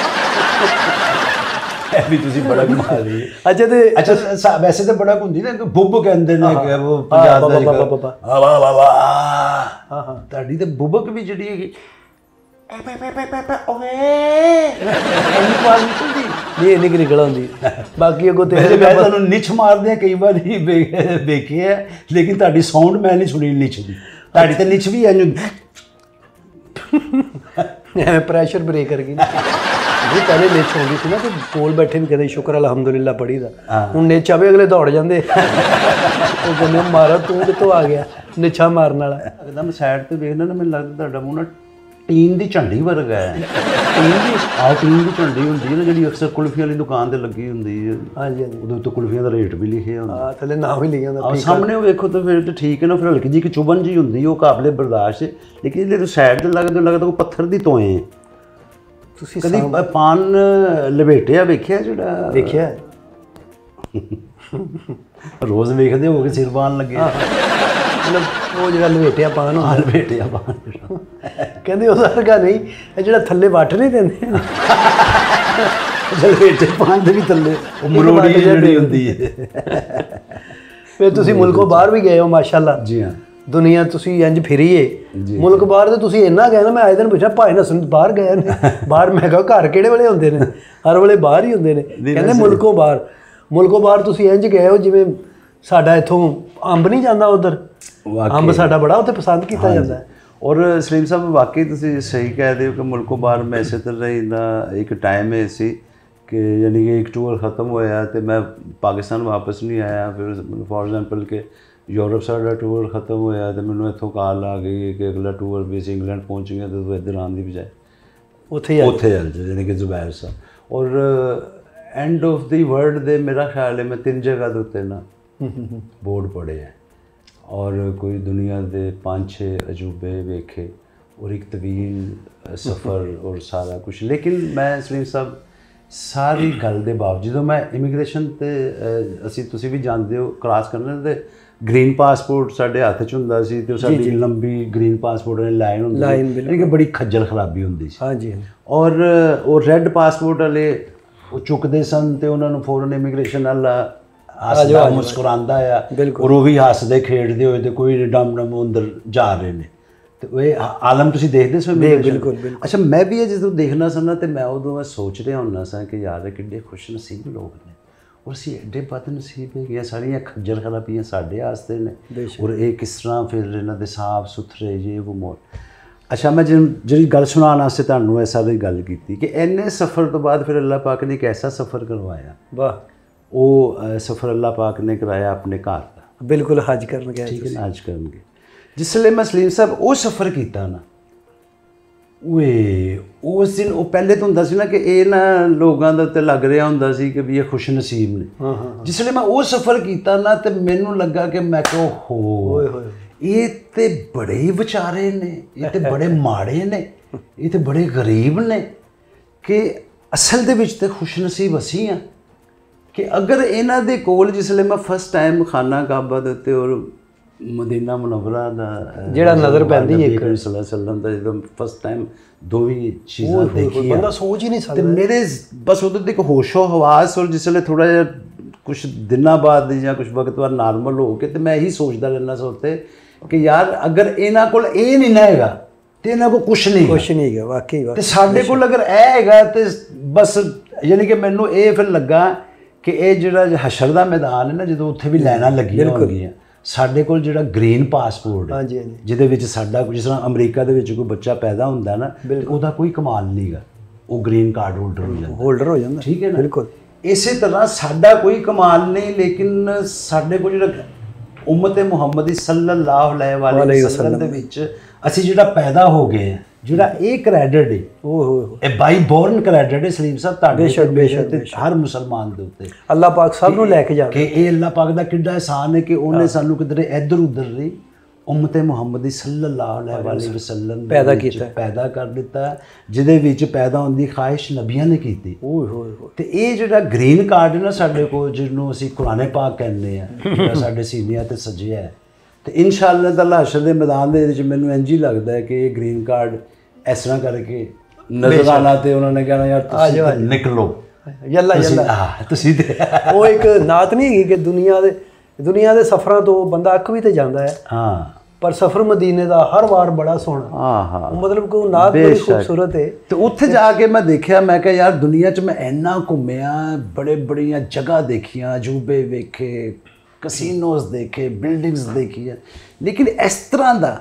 ਵੀ ਤੁਸੀਂ ਬੜਕ ਮਾਰੀ? ਅੱਛਾ ਤੇ ਅੱਛਾ ਵੈਸੇ ਤਾਂ ਬੜਕ ਹੁੰਦੀ ਨਾ ਬੁੱਬ ਕਹਿੰਦੇ ਨੇ ਕਿ ਉਹ ਪੰਜਾਬ ਦਾ ਵਾਹ ਵਾਹ ਵਾਹ ਵਾਹ। ਹਾਂ ਹਾਂ ਤੁਹਾਡੀ ਤਾਂ ਬੁੱਬਕ ਵੀ ਜਿਹੜੀ ਹੈਗੀ ਨਹੀਂ ਇੰਨੀ ਕੁ ਨਿਕਲ ਆਉਂਦੀ। ਬਾਕੀ ਅੱਗੋਂ ਤੇ ਮੈਂ ਤੁਹਾਨੂੰ ਨਿੱਛ ਮਾਰਦੇ ਕਈ ਵਾਰੀ ਵੇਖਿਆ, ਲੇਕਿਨ ਤੁਹਾਡੀ ਸਾਊਂਡ ਮੈਂ ਨਹੀਂ ਸੁਣੀ ਨਿੱਛ ਦੀ। ਤੁਹਾਡੀ ਤਾਂ ਨਿੱਛ ਵੀ ਐਂ ਐਵੇਂ ਪ੍ਰੈਸ਼ਰ ਬ੍ਰੇਕ ਕਰ ਗਈ। ਜੀ ਪਹਿਲੇ ਨਿੱਛ ਆਉਂਦੀ ਸੀ ਨਾ ਤੇ ਕੋਲ ਬੈਠੇ ਵੀ ਕਹਿੰਦੇ ਸ਼ੁਕਰ ਅਲਹਮਦੁਲਿਲਾ ਪੜ੍ਹੀ ਦਾ। ਹੁਣ ਨਿੱਛ ਆਵੇ ਅਗਲੇ ਦੌੜ ਜਾਂਦੇ, ਉਹ ਕਹਿੰਦੇ ਮਾਰਾ ਤੂੰ ਕਿੱਥੋਂ ਆ ਗਿਆ ਨਿੱਛਾ ਮਾਰਨ ਵਾਲਾ। ਇੱਕਦਮ ਸਾਈਡ ਤੇ ਵੇਖਣਾ ਨਾ ਮੈਨੂੰ ਲੱਗਦਾ ਤੁਹਾਡਾ ਮੂੰਹ ਨਾ ਟੀਨ ਦੀ ਝੰਡੀ ਵਰਗਾ ਹੈ। ਟੀਨ ਦੀ ਆਹ ਟੀਨ ਦੀ ਝੰਡੀ ਹੁੰਦੀ ਹੈ ਨਾ ਜਿਹੜੀ ਅਕਸਰ ਕੁਲਫੀਆਂ ਵਾਲੀ ਦੁਕਾਨ ਤੇ ਲੱਗੀ ਹੁੰਦੀ ਹੈ। ਹਾਂਜੀ ਹਾਂਜੀ ਉਹਦੇ ਉੱਤੇ ਕੁਲਫੀਆਂ ਦਾ ਰੇਟ ਵੀ ਲਿਖਿਆ ਹੁੰਦਾ। ਹਾਂ ਥੱਲੇ ਨਾਮ ਵੀ ਲਿਖਿਆ ਹੁੰਦਾ। ਸਾਹਮਣੇ ਉਹ ਵੇਖੋ ਤਾਂ ਫਿਰ ਤਾਂ ਠੀਕ ਹੈ ਨਾ, ਫਿਰ ਹਲਕੀ ਜਿਹੀ ਚੁਭਨ ਜੀ ਹੁੰਦੀ ਉਹ ਕਾਬਲੇ ਬਰਦਾਸ਼ਤ ਹੈ। ਲੇਕਿਨ ਜਿਹੜੇ ਸਾਈਡ ਤੇ ਲੱਗਦੇ ਲੱਗਦਾ ਉਹ ਪੱਥਰ ਦੀ ਤੋਏ ਹੈ। ਤੁਸੀਂ ਕਦੀ ਪਾਨ ਲਪੇਟਿਆ ਵੇਖਿਆ? ਜਿਹੜਾ ਵੇਖਿਆ ਰੋਜ਼ ਵੇਖਦੇ ਹੋ ਕੇ ਸਿਰ ਪਾਨ ਲੱਗੇ, ਮਤਲਬ ਉਹ ਜਿਹੜਾ ਲਪੇਟਿਆ ਪਾਨ ਹੁੰਦਾ। ਲਪੇਟਿਆ ਪਾਨ ਕਹਿੰਦੇ ਉਹਦਾ ਵਰਗਾ ਨਹੀਂ, ਇਹ ਜਿਹੜਾ ਥੱਲੇ ਵੱਟ ਨਹੀਂ ਦਿੰਦੇ ਲਪੇਟੇ ਪਾਨ ਦੇ ਵੀ ਥੱਲੇ ਉਹ ਮਰੋੜੀ ਜਿਹੜੀ ਹੁੰਦੀ ਹੈ। ਫਿਰ ਤੁਸੀਂ ਮੁਲਕੋਂ ਬਾਹਰ ਵੀ ਗਏ ਹੋ ਮਾਸ਼ਾਅੱਲਾ। ਜੀ ਹਾਂ ਦੁਨੀਆ ਤੁਸੀਂ ਇੰਜ ਫਿਰੀਏ ਮੁਲਕ ਬਾਹਰ ਤੇ ਤੁਸੀਂ ਇੰਨਾ ਗਏ ਨਾ। ਮੈਂ ਆਏ ਦਿਨ ਪੁੱਛਿਆ ਭਾਈ ਨਸਨ ਬਾਹਰ ਗਏ ਨੇ? ਬਾਹਰ ਮੈਂ ਕਿਹਾ ਘਰ ਕਿਹੜੇ ਵੇਲੇ ਹੁੰਦੇ ਨੇ? ਹਰ ਵੇਲੇ ਬਾਹਰ ਹੀ ਹੁੰਦੇ ਨੇ। ਕਹਿੰਦੇ ਮੁਲਕੋਂ ਬਾਹਰ, ਮੁਲਕੋਂ ਬਾਹਰ ਤੁਸੀਂ ਇੰਜ ਗਏ ਹੋ ਜਿਵੇਂ ਸਾਡਾ ਇੱਥੋਂ ਅੰਬ ਨਹੀਂ ਜਾਂਦਾ ਉਧਰ। ਅੰਬ ਸਾਡਾ ਬੜਾ ਉੱਥੇ ਪਸੰਦ ਕੀਤਾ ਜਾਂਦਾ। ਔਰ ਸਲੀਮ ਸਾਹਿਬ ਵਾਕਈ ਤੁਸੀਂ ਸਹੀ ਕਹਿ ਰਹੇ ਹੋ ਕਿ ਮੁਲਕੋਂ ਬਾਹਰ ਮੈਂ ਇਸੇ ਤਰ੍ਹਾਂ ਹੀ ਦਾ ਇੱਕ ਟਾਈਮ ਹੈ ਸੀ ਕਿ ਯਾਨੀ ਕਿ ਇੱਕ ਟੂਰ ਖਤਮ ਹੋਇਆ ਤੇ ਮੈਂ ਪਾਕਿਸਤਾਨ ਵਾਪਸ ਨਹੀਂ ਆਇਆ। ਫਿਰ ਫੋਰ ਐਗਜ਼ਾਮਪਲ ਕਿ ਯੂਰਪ ਸਾਡਾ ਟੂਰ ਖਤਮ ਹੋਇਆ ਤੇ ਮੈਨੂੰ ਇੱਥੋਂ ਕਾਲ ਆ ਗਈ ਕਿ ਅਗਲਾ ਟੂਰ ਵੀ ਅਸੀਂ ਇੰਗਲੈਂਡ ਪਹੁੰਚ ਗਏ, ਤੇ ਤੂੰ ਇੱਧਰ ਆਉਣ ਦੀ ਬਜਾਏ ਉੱਥੇ ਉੱਥੇ ਚੱਲ ਜਾ, ਯਾਨੀ ਕਿ ਜ਼ੁਬੈਰ ਸਾਹਿਬ। ਔਰ ਐਂਡ ਆਫ ਦੀ ਵਰਲਡ ਦੇ ਮੇਰਾ ਖਿਆਲ ਹੈ ਮੈਂ ਤਿੰਨ ਜਗ੍ਹਾ ਦੇ ਉੱਤੇ ਨਾ ਬੋਰਡ ਪੜ੍ਹੇ ਹੈ ਔਰ ਕੋਈ ਦੁਨੀਆ ਦੇ ਪੰਜ ਛੇ ਅਜੂਬੇ ਵੇਖੇ ਔਰ ਇੱਕ ਤਵੀਲ ਸਫ਼ਰ ਔਰ ਸਾਰਾ ਕੁਛ। ਲੇਕਿਨ ਮੈਂ ਸਲੀਮ ਸਾਹਿਬ ਸਾਰੀ ਗੱਲ ਦੇ ਬਾਵਜੂਦ ਜਦੋਂ ਮੈਂ ਇਮੀਗ੍ਰੇਸ਼ਨ 'ਤੇ ਅਸੀਂ ਤੁਸੀਂ ਵੀ ਜਾਣਦੇ ਹੋ ਕ੍ਰਾਸ ਕਰਨਾ ਤੇ ਗ੍ਰੀਨ ਪਾਸਪੋਰਟ ਸਾਡੇ ਹੱਥ 'ਚ ਹੁੰਦਾ ਸੀ ਤੇ ਸਾਡੀ ਲੰਬੀ ਗ੍ਰੀਨ ਪਾਸਪੋਰਟ ਦੀ ਲਾਈਨ ਹੁੰਦੀ ਸੀ, ਯਾਨੀ ਕਿ ਬੜੀ ਖੱਜਲ ਖਰਾਬੀ ਹੁੰਦੀ ਸੀ। ਹਾਂਜੀ ਔਰ ਉਹ ਰੈੱਡ ਪਾਸਪੋਰਟ ਵਾਲੇ ਉਹ ਚੁੱਕਦੇ ਸਨ ਤੇ ਉਹਨਾਂ ਨੂੰ ਫੌਰਨ ਇਮੀਗ੍ਰੇਸ਼ਨ ਵਾਲਾ ਹੱਸਦਾ ਮੁਸਕਰਾਉਂਦਾ ਆ ਔਰ ਉਹ ਵੀ ਹੱਸਦੇ ਖੇਡਦੇ ਹੋਏ ਤੇ ਕੋਈ ਡਮ ਡਮ ਅੰਦਰ ਜਾ ਰਹੇ ਨੇ ਤੇ ਉਹ ਆਲਮ ਤੁਸੀਂ ਦੇਖਦੇ ਸੋ ਦੇਖ ਬਿਲਕੁਲ ਬਿਲਕੁਲ। ਅੱਛਾ ਮੈਂ ਵੀ ਇਹ ਜਦੋਂ ਦੇਖਣਾ ਸੁਣਨਾ ਤੇ ਮੈਂ ਉਦੋਂ ਮੈਂ ਸੋਚ ਰਿਹਾ ਹੁੰਦਾ ਸਾਂ ਕਿ ਯਾਰ ਇਹ ਕਿੱਡੇ ਖੁਸ਼ ਨਸੀਬ ਲੋਕ ਨੇ ਔਰ ਅਸੀਂ ਐਡੇ ਬਦ ਨਸੀਬ ਹੈਗੇ ਸਾਰੀਆਂ ਖੱਜਲ ਖਰਾਬੀਆਂ ਸਾਡੇ ਵਾਸਤੇ ਨੇ ਔਰ ਇਹ ਕਿਸ ਤਰ੍ਹਾਂ ਫਿਰ ਇਹਨਾਂ ਦੇ ਸਾਫ ਸੁਥਰੇ ਜੇ ਉਹ ਮੋੜ। ਅੱਛਾ ਮੈਂ ਜਿਹੜੀ ਗੱਲ ਸੁਣਾਉਣ ਵਾਸਤੇ ਤੁਹਾਨੂੰ ਇਹ ਸਾਰੀ ਗੱਲ ਕੀਤੀ ਕਿ ਇੰਨੇ ਸਫ਼ਰ ਤੋਂ ਬਾਅਦ ਫਿਰ ਅੱਲਾਹ ਪਾਕ ਨੇ ਇੱਕ ਐਸਾ ਸਫ਼ਰ ਕਰਵਾਇਆ। ਵਾਹ। ਉਹ ਸਫ਼ਰ ਅੱਲਾਹ ਪਾਕ ਨੇ ਕਰਾਇਆ ਆਪਣੇ ਘਰ ਦਾ। ਬਿਲਕੁਲ ਹਜ ਕਰਨ ਗਏ। ਠੀਕ ਹੈ, ਹਜ ਕਰਨ ਗਏ। ਜਿਸਲੇ ਮੈਂ ਸਲੀਮ ਸਾਹਿਬ ਉਹ ਸਫ਼ਰ ਕੀਤਾ ਨਾ ਓਏ ਉਸ ਦਿਨ ਉਹ ਪਹਿਲੇ ਤਾਂ ਹੁੰਦਾ ਸੀ ਨਾ ਕਿ ਇਹ ਨਾ ਲੋਕਾਂ ਦੇ ਉੱਤੇ ਲੱਗ ਰਿਹਾ ਹੁੰਦਾ ਸੀ ਕਿ ਵੀ ਇਹ ਖੁਸ਼ ਨਸੀਬ ਨੇ। ਹਾਂ ਹਾਂ। ਜਿਸਲੇ ਮੈਂ ਉਹ ਸਫ਼ਰ ਕੀਤਾ ਨਾ ਤੇ ਮੈਨੂੰ ਲੱਗਾ ਕਿ ਮੈਂ ਕਿਹਾ ਹੋ ਓਏ ਹੋਏ ਇਹ ਤੇ ਬੜੇ ਹੀ ਵਿਚਾਰੇ ਨੇ, ਇਹ ਤੇ ਬੜੇ ਮਾੜੇ ਨੇ, ਇਹ ਤੇ ਬੜੇ ਗਰੀਬ ਨੇ ਕਿ ਅਸਲ ਦੇ ਵਿੱਚ ਤੇ ਖੁਸ਼ ਨਸੀਬ ਅਸੀਂ ਹਾਂ ਕਿ ਅਗਰ ਇਹਨਾਂ ਦੇ ਕੋਲ ਜਿਸਲੇ ਮੈਂ ਫਸਟ ਟਾਈਮ ਖਾਨਾ ਕਾਬਾ ਦੇ ਉੱਤੇ ਔਰ ਮਦੀਨਾ ਮੁਨੱਵਰਾ ਦਾ ਜਿਹੜਾ ਨਜ਼ਰ ਪੈਂਦੀ ਇੱਕ ਸੱਲੱਲਾਹੁ ਅਲੈਹਿ ਵਸੱਲਮ ਦਾ ਜਦੋਂ ਫਸਟ ਟਾਈਮ ਦੋਵੇਂ ਚੀਜ਼ਾਂ ਦੇਖੀਆਂ ਬੰਦਾ ਸੋਚ ਹੀ ਨਹੀਂ ਸਕਦਾ। ਤੇ ਮੇਰੇ ਬਸ ਉਦੋਂ ਤੱਕ ਹੋਸ਼ੋ ਹਵਾਸ ਔਰ ਜਿਸਲੇ ਥੋੜਾ ਜਿਹਾ ਕੁਛ ਦਿਨਾਂ ਬਾਅਦ ਜਾਂ ਕੁਛ ਵਕਤ ਬਾਅਦ ਨਾਰਮਲ ਹੋ ਕੇ ਤੇ ਮੈਂ ਇਹੀ ਸੋਚਦਾ ਰਹਿਣਾ ਸੀ ਉੱਤੇ ਕਿ ਯਾਰ ਅਗਰ ਇਹਨਾਂ ਕੋਲ ਇਹ ਨਹੀਂ ਨਾ ਹੈਗਾ ਤੇ ਇਹਨਾਂ ਕੋਲ ਕੁਛ ਨਹੀਂ ਕੁਛ ਨਹੀਂ ਹੈਗਾ ਵਾਕਈ। ਤੇ ਸਾਡੇ ਕੋਲ ਅਗਰ ਇਹ ਹੈਗਾ ਤੇ ਬਸ ਯਾਨੀ ਕਿ ਮੈਨੂੰ ਇਹ ਫਿਰ ਲੱਗਾ ਕਿ ਇਹ ਜਿਹੜਾ ਹਸ਼ਰ ਦਾ ਮੈਦਾਨ ਹੈ ਨਾ ਜਦੋਂ ਉੱਥੇ ਵੀ ਲਾਈਨਾਂ ਲੱਗੀਆਂ ਹੋਣਗੀਆਂ ਸਾਡੇ ਕੋਲ ਜਿਹੜਾ ਗ੍ਰੀਨ ਪਾਸਪੋਰਟ ਹਾਂਜੀ ਹਾਂਜੀ ਜਿਹਦੇ ਵਿੱਚ ਸਾਡਾ ਜਿਸ ਤਰ੍ਹਾਂ ਅਮਰੀਕਾ ਦੇ ਵਿੱਚ ਕੋਈ ਬੱਚਾ ਪੈਦਾ ਹੁੰਦਾ ਨਾ ਉਹਦਾ ਕੋਈ ਕਮਾਲ ਨਹੀਂਗਾ ਉਹ ਗ੍ਰੀਨ ਕਾਰਡ ਹੋਲਡਰ ਹੋ ਜਾਂਦਾ ਹੋਲਡਰ ਹੋ ਜਾਂਦਾ। ਠੀਕ ਹੈ ਨਾ ਬਿਲਕੁਲ। ਇਸੇ ਤਰ੍ਹਾਂ ਸਾਡਾ ਕੋਈ ਕਮਾਲ ਨਹੀਂ ਲੇਕਿਨ ਸਾਡੇ ਕੋਲ ਜਿਹੜਾ ਉਮਤ ਮੁਹੰਮਦੀ ਸੱਲੱਲਾਹੁ ਅਲੈਹਿ ਵਸੱਲਮ ਦੇ ਵਿੱਚ ਅਸੀਂ ਜਿਹੜਾ ਪੈਦਾ ਹੋ ਗਏ ਹਾਂ ਜਿਹੜਾ ਇਹ ਕ੍ਰੈਡਿਟ ਹੈ ਓਹ ਹੋ ਇਹ ਬਾਈ ਬੋਰਨ ਕ੍ਰੈਡਿਟ ਹੈ ਸਲੀਮ ਸਾਹਿਬ ਤੁਹਾਡੇ ਬੇਸ਼ੱਕ ਬੇਸ਼ੱਕ ਹਰ ਮੁਸਲਮਾਨ ਦੇ ਉੱਤੇ ਅੱਲਾਹ ਪਾਕ ਸਭ ਨੂੰ ਲੈ ਕੇ ਜਾਵੇ ਕਿ ਇਹ ਅੱਲਾਹ ਪਾਕ ਦਾ ਕਿੱਡਾ ਇਹਸਾਨ ਹੈ ਕਿ ਉਹਨੇ ਸਾਨੂੰ ਕਿਧਰੇ ਇੱਧਰ ਉੱਧਰ ਨਹੀਂ ਉਮਤ ਮੁਹੰਮਦੀ ਸੱਲੱਲਾਹੁ ਅਲੈਹਿ ਵਸੱਲਮ ਪੈਦਾ ਕੀਤਾ ਪੈਦਾ ਕਰ ਦਿੱਤਾ ਜਿਹਦੇ ਵਿੱਚ ਪੈਦਾ ਹੋਣ ਦੀ ਖਾਹਿਸ਼ ਨਬੀਆਂ ਨੇ ਕੀਤੀ। ਓਏ ਹੋਏ ਤੇ ਇਹ ਜਿਹੜਾ ਗ੍ਰੀਨ ਕਾਰਡ ਹੈ ਨਾ ਸਾਡੇ ਕੋਲ ਜਿਹਨੂੰ ਅਸੀਂ ਕੁਰਾਨੇ ਪਾਕ ਕਹਿੰਦੇ ਆ ਜਿਹੜਾ ਸਾਡੇ ਸੀਨਿਆਂ ਤੇ ਸਜਿਆ ਹੈ ਤੇ ਇਨਸ਼ਾਅੱਲਾ ਤਾਲਾ ਹਸ਼ਰ ਦੇ ਮੈਦਾਨ ਦੇ ਵਿੱਚ ਮੈਨੂੰ ਇੰਝ ਹੀ ਲੱਗਦਾ ਹੈ ਕਿ ਇਹ ਗ੍ਰੀਨ ਕਾਰਡ ਇਸ ਤਰ੍ਹਾਂ ਕਰਕੇ ਨਜ਼ਰ ਆਣਾ ਤੇ ਉਹਨਾਂ ਨੇ ਕਹਿਣਾ ਯਾਰ ਤੁਸੀਂ ਨਿਕਲੋ ਯੱਲਾ ਯੱਲਾ ਤੁਸੀਂ ਤੇ ਉਹ ਇੱਕ ਨਾਤ ਨਹੀਂ ਹੈਗੀ ਕਿ ਦੁਨੀਆ ਦੇ ਦੁਨੀਆ ਦੇ ਸਫ਼ਰਾਂ ਤੋਂ ਬੰਦਾ ਅੱਕ ਵੀ ਤੇ ਜਾਂਦਾ ਹੈ। ਹਾਂ ਪਰ ਸਫ਼ਰ ਮਦੀਨੇ ਦਾ ਹਰ ਵਾਰ ਬੜਾ ਸੋਹਣਾ। ਹਾਂ ਹਾਂ ਮਤਲਬ ਕਿ ਉਹ ਨਾਤ ਬੜੀ ਖੂਬਸੂਰਤ ਹੈ। ਤੇ ਉੱਥੇ ਜਾ ਕੇ ਮੈਂ ਦੇਖਿਆ ਮੈਂ ਕਿਹਾ ਯਾਰ ਦੁਨੀਆ 'ਚ ਮੈਂ ਇੰਨਾ ਘੁੰਮਿਆ ਬੜੇ ਬੜੀਆਂ ਜਗ੍ਹਾ ਦੇਖੀਆਂ ਅਜੂਬੇ ਵੇਖੇ ਕਸੀਨੋਸ ਦੇਖੇ ਬਿਲਡਿੰਗਸ ਦੇਖੀਆਂ ਲੇਕਿਨ ਇਸ ਤਰ੍ਹਾਂ ਦਾ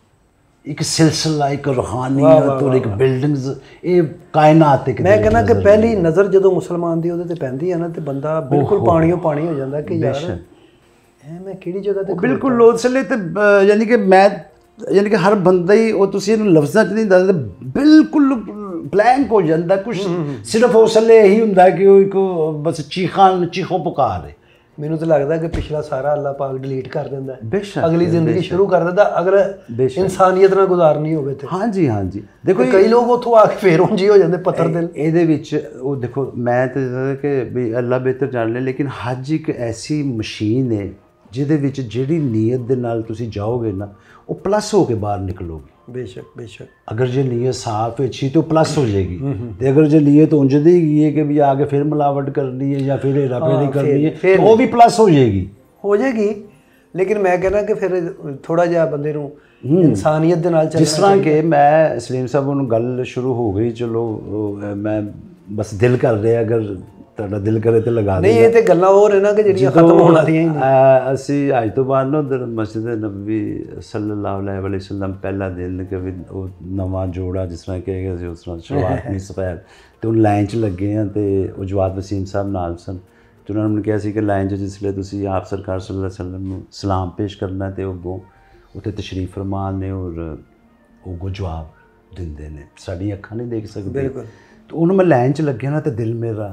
ਇੱਕ ਸਿਲਸਿਲਾ ਇੱਕ ਰੂਹਾਨੀਅਤ ਔਰ ਇੱਕ ਬਿਲਡਿੰਗਸ ਇਹ ਕਾਇਨਾਤ ਇੱਕ ਮੈਂ ਕਹਿੰਦਾ ਕਿ ਪਹਿਲੀ ਨਜ਼ਰ ਜਦੋਂ ਮੁਸਲਮਾਨ ਦੀ ਉਹਦੇ ਤੇ ਪੈਂਦੀ ਹੈ ਨਾ ਤੇ ਬੰਦਾ ਬਿਲਕੁਲ ਪਾਣੀਓ ਪਾਣੀ ਹੋ ਜਾਂਦਾ ਕਿ ਯਾਰ ਇਹ ਮੈਂ ਕਿਹੜੀ ਜਗ੍ਹਾ ਤੇ ਬਿਲਕੁਲ ਲੋਸਲੇ ਤੇ ਯਾਨੀ ਕਿ ਮੈਂ ਯਾਨੀ ਕਿ ਹਰ ਬੰਦਾ ਹੀ ਉਹ ਤੁਸੀਂ ਇਹਨੂੰ ਲਫ਼ਜ਼ਾਂ 'ਚ ਨਹੀਂ ਦੱਸਦੇ ਬਿਲਕੁਲ ਬਲੈਂਕ ਹੋ ਜਾਂਦਾ ਕੁਛ ਸਿਰਫ ਉਸਲੇ ਇਹੀ ਹੁੰਦਾ ਕਿ ਉਹ ਇੱਕ ਬਸ ਚੀਖਾਂ ਚੀਖੋ ਪੁਕਾਰ ਹੈ। ਮੈਨੂੰ ਤਾਂ ਲੱਗਦਾ ਕਿ ਪਿਛਲਾ ਸਾਰਾ ਅੱਲਾਹ ਪਾਕ ਡਿਲੀਟ ਕਰ ਦਿੰਦਾ ਬੇਸ਼ੱਕ ਅਗਲੀ ਜ਼ਿੰਦਗੀ ਸ਼ੁਰੂ ਕਰ ਦਿੰਦਾ ਅਗਰ ਇਨਸਾਨੀਅਤ ਨਾਲ ਗੁਜ਼ਾਰਨੀ ਹੋਵੇ ਤੇ। ਹਾਂਜੀ ਹਾਂਜੀ ਦੇਖੋ ਕਈ ਲੋਕ ਉੱਥੋਂ ਆ ਕੇ ਫੇਰ ਉਂਝ ਹੀ ਹੋ ਜਾਂਦੇ ਪੱਥਰ ਦਿਲ। ਇਹਦੇ ਵਿੱਚ ਉਹ ਦੇਖੋ ਮੈਂ ਤਾਂ ਕਿ ਵੀ ਅੱਲਾਹ ਬਿਹਤਰ ਜਾਣ ਲੈ ਲੇਕਿਨ ਹੱਜ ਇੱਕ ਐਸੀ ਮਸ਼ੀਨ ਹੈ ਜਿਹਦੇ ਵਿੱਚ ਜਿਹੜੀ ਨੀਅਤ ਦੇ ਨਾਲ ਤੁਸੀਂ ਜਾਓਗੇ ਨਾ ਉਹ ਪਲੱਸ ਹੋ ਕੇ ਬਾਹਰ ਨਿਕਲੋਗੇ। ਬੇਸ਼ੱਕ ਬੇਸ਼ੱਕ ਅਗਰ ਜੇ ਨੀਅਤ ਸਾਫ਼ ਅੱਛੀ तो प्लस हो जाएगी ਤੇ ਅਗਰ ਜੇ ਨੀਅਤ ਉਂਝ ਦੀ ਗਈ ਹੈ ਕਿ ਵੀ ਆ ਕੇ ਫਿਰ ਮਿਲਾਵਟ ਕਰਨੀ ਹੈ ਜਾਂ ਫਿਰ ਹੇਰਾ ਫੇਰੀ ਕਰਨੀ ਹੈ ਉਹ ਵੀ ਪਲੱਸ ਹੋ ਜਾਏਗੀ ਹੋ ਜਾਏਗੀ। ਲੇਕਿਨ ਮੈਂ ਕਹਿੰਦਾ ਕਿ ਫਿਰ ਥੋੜਾ ਜਿਹਾ ਬੰਦੇ ਨੂੰ ਇਨਸਾਨੀਅਤ ਦੇ ਨਾਲ ਚੱਲਣਾ। ਜਿਸ ਤਰ੍ਹਾਂ ਕਿ ਮੈਂ ਸਲੀਮ ਸਾਹਿਬ ਨੂੰ ਗੱਲ ਸ਼ੁਰੂ ਹੋ ਗਈ ਚਲੋ ਮੈਂ ਬਸ ਦਿਲ ਕਰ ਰਿਹਾ ਅਗਰ ਤੁਹਾਡਾ ਦਿਲ ਕਰੇ ਤੇ ਲਗਾ ਦੇ। ਨਹੀਂ ਇਹ ਤੇ ਗੱਲਾਂ ਹੋਰ ਹੈ ਨਾ ਕਿ ਜਿਹੜੀਆਂ ਖਤਮ ਹੋਣ ਵਾਲੀਆਂ ਹੀ ਨੇ। ਅਸੀਂ ਅੱਜ ਤੋਂ ਬਾਅਦ ਨਾ ਉਧਰ ਮਸਜਿਦ ਨਬਵੀ ਸੱਲੱਲਾਹੁ ਅਲੈਹਿ ਵਸੱਲਮ ਪਹਿਲਾ ਦਿਨ ਕਿ ਵੀ ਉਹ ਨਵਾਂ ਜੋੜਾ ਜਿਸ ਤਰ੍ਹਾਂ ਕਿ ਹੈਗਾ ਸੀ ਉਸ ਤਰ੍ਹਾਂ ਸ਼ੁਰੂਆਤ ਨਹੀਂ ਸਫੈਦ ਤੇ ਉਹ ਲਾਈਨ 'ਚ ਲੱਗੇ ਆ ਤੇ ਉਹ ਜਵਾਦ ਵਸੀਮ ਸਾਹਿਬ ਨਾਲ ਸਨ ਤੇ ਉਹਨਾਂ ਨੇ ਕਿਹਾ ਸੀ ਕਿ ਲਾਈਨ 'ਚ ਜਿਸ ਵੇਲੇ ਤੁਸੀਂ ਆਪ ਸਰਕਾਰ ਸੱਲੱਲਾਹੁ ਅਲੈਹਿ ਵਸੱਲਮ ਨੂੰ ਸਲਾਮ ਪੇਸ਼ ਕਰਨਾ ਤੇ ਉਹ ਅੱਗੋਂ ਉੱਥੇ ਤਸ਼ਰੀਫ ਫਰਮਾਨ ਨੇ ਔਰ ਉਹ ਅੱਗੋਂ ਜਵਾਬ ਦਿੰਦੇ ਨੇ ਸਾਡੀਆਂ ਅੱਖਾਂ ਨਹੀਂ ਦੇਖ ਸਕਦੀਆਂ। ਬਿਲਕੁਲ। ਤੇ ਉਹਨੂੰ ਮੈਂ ਲਾਈਨ 'ਚ ਲੱਗਿਆ ਨਾ ਤੇ ਦਿਲ ਮੇਰਾ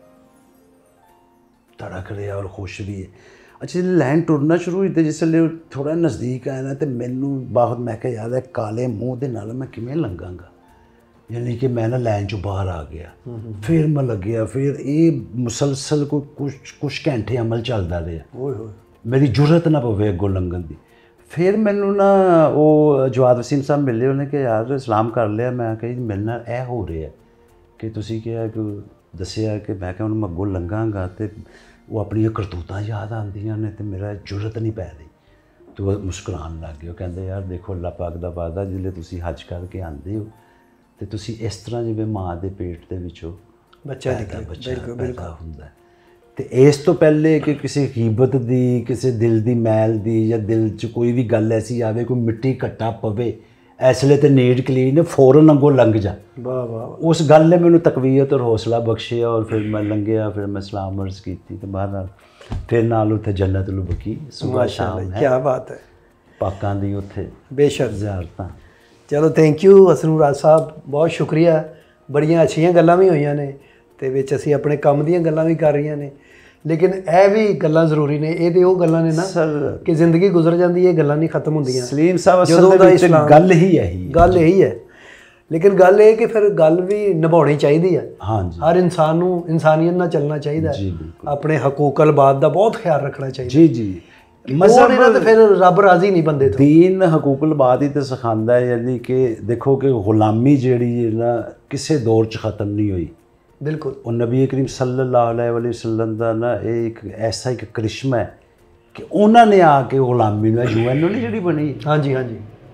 ਧੜਕ ਰਿਹਾ ਔਰ ਖੁਸ਼ ਵੀ ਹੈ। ਅੱਛਾ ਜਦੋਂ ਲਾਈਨ ਟੁਰਨਾ ਸ਼ੁਰੂ ਹੋਈ ਤੇ ਜਿਸ ਵੇਲੇ ਥੋੜਾ ਨਜ਼ਦੀਕ ਆਇਆ ਨਾ ਤੇ ਮੈਨੂੰ ਬਹੁਤ ਮੈਂ ਕਿਹਾ ਯਾਰ ਇਹ ਕਾਲੇ ਮੂੰਹ ਦੇ ਨਾਲ ਮੈਂ ਕਿਵੇਂ ਲੰਘਾਂਗਾ ਯਾਨੀ ਕਿ ਮੈਂ ਨਾ ਲਾਈਨ 'ਚੋਂ ਬਾਹਰ ਆ ਗਿਆ। ਫਿਰ ਮੈਂ ਲੱਗਿਆ ਫਿਰ ਇਹ ਮੁਸਲਸਲ ਕੋਈ ਕੁਛ ਕੁਛ ਘੰਟੇ ਅਮਲ ਚੱਲਦਾ ਰਿਹਾ। ਓਏ ਹੋਏ ਮੇਰੀ ਜ਼ਰੂਰਤ ਨਾ ਪਵੇ ਅੱਗੋਂ ਲੰਘਣ ਦੀ। ਫਿਰ ਮੈਨੂੰ ਨਾ ਉਹ ਜਵਾਦ ਵਸੀਮ ਸਾਹਿਬ ਮਿਲੇ ਉਹਨੇ ਕਿ ਯਾਰ ਸਲਾਮ ਕਰ ਲਿਆ। ਮੈਂ ਕਿਹਾ ਜੀ ਮੇਰੇ ਨਾਲ ਇਹ ਹੋ ਰਿਹਾ ਕਿ ਤੁਸੀਂ ਕਿਹਾ ਕਿ ਦੱਸਿਆ ਕਿ ਮੈਂ ਕਿਹਾ ਉਹਨੂੰ ਮੈਂ ਅੱਗੋਂ ਲੰਘਾਂਗਾ ਤੇ ਉਹ ਆਪਣੀਆਂ ਕਰਤੂਤਾਂ ਯਾਦ ਆਉਂਦੀਆਂ ਨੇ ਤੇ ਮੇਰਾ ਜ਼ਰੂਰਤ ਨਹੀਂ ਪੈ ਰਹੀ। तो वो मुस्कुरान लग गए। वो कहते यार देखो अल्लाह पाक दा वादा जिसले तुसी हज करके आंदे हो तो तुसी इस तरह जिवें माँ के पेट दे विचों बच्चा पैदा बच्चा बिल्कुल पैदा हुंदा है। तो इस तो पहले कि किसी गीबत दी किसी दिल दी मैल दी या दिल च कोई भी गल ऐसी आवे कोई मिट्टी घट्टा पवे इसलिए तो नीट क्लीन फौरन अगों लंघ जा। वाह वाह उस गल ने मैनू तकवीयत और हौसला बख्शिया और फिर मैं लंघिया फिर मैं सलाम अर्ज़ की तो बहरहाल फिर नाल उत्थे जन्नत लुबकी सुबह शाम है क्या बात है पाकां दी उत्थे बेशक ज़ियारतां। चलो थैंक यू हसन मुराद साहब बहुत शुक्रिया बड़ियां अच्छियां गल्लां भी होईयां ने ते विच असीं अपने काम दीयां गल्लां भी कर रहीਆਂ ने लेकिन ਇਹ भी गल्लां ਜ਼ਰੂਰੀ ਨੇ ਇਹ ਤੇ ਉਹ ਗੱਲਾਂ ਨੇ ਨਾ ਸਰ ਕਿ ਜ਼ਿੰਦਗੀ ਗੁਜ਼ਰ ਜਾਂਦੀ ਹੈ ਗੱਲਾਂ ਨਹੀਂ ਖਤਮ ਹੁੰਦੀਆਂ। ਸਲੀਮ ਸਾਹਿਬ ਅਸਲ ਦੇ ਵਿੱਚ ਗੱਲ ਹੀ ਇਹੀ ਗੱਲ ਇਹੀ ਹੈ ਲੇਕਿਨ ਗੱਲ ਇਹ ਕਿ ਫਿਰ ਗੱਲ ਵੀ ਨਿਭਾਉਣੀ ਚਾਹੀਦੀ ਹੈ। ਹਾਂਜੀ ਹਰ ਇਨਸਾਨ ਨੂੰ ਇਨਸਾਨੀਅਤ ਨਾਲ ਚੱਲਣਾ ਚਾਹੀਦਾ ਜੀ ਹੈ ਬਿਲਕੁਲ ਆਪਣੇ ਹਕੂਕ ਅਲਬਾਦ ਦਾ ਬਹੁਤ ਖਿਆਲ ਰੱਖਣਾ ਚਾਹੀਦਾ ਜੀ ਜੀ ਮਸਲ ਇਹਨਾਂ ਤੇ ਫਿਰ ਰੱਬ ਰਾਜ਼ੀ ਨਹੀਂ ਬੰਦੇ ਤੋਂ। दीन हकूक अल-बाद ही तो सिखांदा है यानी कि देखो कि गुलामी जिहड़ी है ना किसी दौर च ख़त्म नहीं हुई बिल्कुल और नबी करीम सल्लल्लाहु अलैहि वसल्लम का ना एक ऐसा एक करिश्मा है कि उन्होंने आके गुलामी में यूएन नहीं जी बनी हाँ जी हाँ जी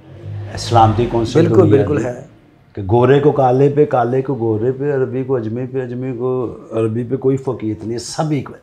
सलामती कौंसिल बिल्कुल बिल्कुल है कि गोरे को काले पे काले को गोरे पे अरबी को अजमी पे अजमी को अरबी पे कोई फकीयत नहीं है सभी को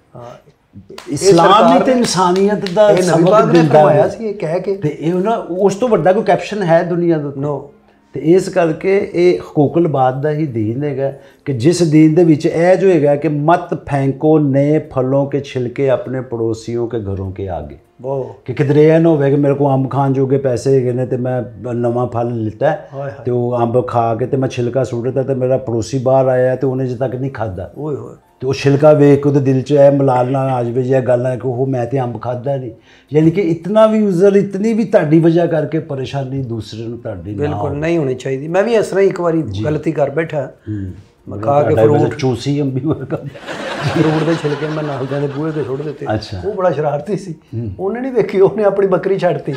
इस्लाम ही तो इंसानियत दा सबक दिंदा है ये कह के ते ਇਹ ਨਾ ਉਸ ਤੋਂ ਵੱਡਾ ਕੋਈ ਕੈਪਸ਼ਨ ਹੈ ਦੁਨੀਆ ਦੇ नो ਤੇ ਇਸ ਕਰਕੇ ਇਹ ਹਕੂਕ ਅਲ-ਬਾਦ ਦਾ ਹੀ ਦੀਨ ਹੈਗਾ ਕਿ ਜਿਸ ਦੀਨ ਦੇ ਵਿੱਚ ਇਹ ਜੋ ਹੈਗਾ ਕਿ ਮਤ ਫੈਂਕੋ ਨਏ ਫਲੋਂ के छिलके अपने पड़ोसियों के घरों के आगे वो कि किधरे ਇਹ ਨਾ ਹੋਵੇ ਕਿ ਮੇਰੇ ਕੋਲ ਅੰਬ ਖਾਣ ਜੋਗੇ ਪੈਸੇ ਹੈਗੇ ਨੇ ਤੇ ਮੈਂ ਨਵਾਂ ਫਲ ਲਿੱਤਾ ਤੇ ਉਹ ਅੰਬ ਖਾ ਕੇ ਤੇ ਮੈਂ ਛਿਲਕਾ ਸੁੱਟਦਾ ਤੇ ਮੇਰਾ ਪੜੋਸੀ ਬਾਹਰ ਆਇਆ ਤੇ ਉਹਨੇ ਅਜੇ ਤੱਕ ਨਹੀਂ ਖਾਦਾ ओए होए ਤੇ ਉਹ ਛਿਲਕਾ ਵੇਖ ਕੇ ਉਹਦੇ ਦਿਲ 'ਚ ਇਹ ਮਲਾਲ ਨਾ ਆ ਜਾਵੇ ਜਾਂ ਗੱਲ ਨਾ ਕਿ ਉਹ ਮੈਂ ਤੇ ਅੰਬ ਖਾਦਾ ਨਹੀਂ ਯਾਨੀ ਕਿ ਇਤਨਾ ਵੀ ਉਜ਼ਰ ਇਤਨੀ ਵੀ ਤੁਹਾਡੀ ਵਜ੍ਹਾ ਕਰਕੇ ਪਰੇਸ਼ਾਨੀ ਦੂਸਰੇ ਨੂੰ ਤੁਹਾਡੀ ਨਾ बिल्कुल नहीं होनी चाहिए मैं भी इस तरह एक बारी गलती कर बैठा मैं खा के फ्रूट ਚੂਸੀ ਅੰਬੀ ਵਰਗਾ फ्रूट ਦੇ ਛਿਲਕੇ ਮੈਂ ਨਾਲ ਦੇ ਬੂਹੇ ਤੇ ਸੁੱਟ ਦਿੱਤੇ ਅੱਛਾ ਉਹ ਬੜਾ ਸ਼ਰਾਰਤੀ ਸੀ ਉਹਨੇ ਨਹੀਂ ਵੇਖੀ ਉਹਨੇ ਆਪਣੀ ਬੱਕਰੀ ਛੱਡਤੀ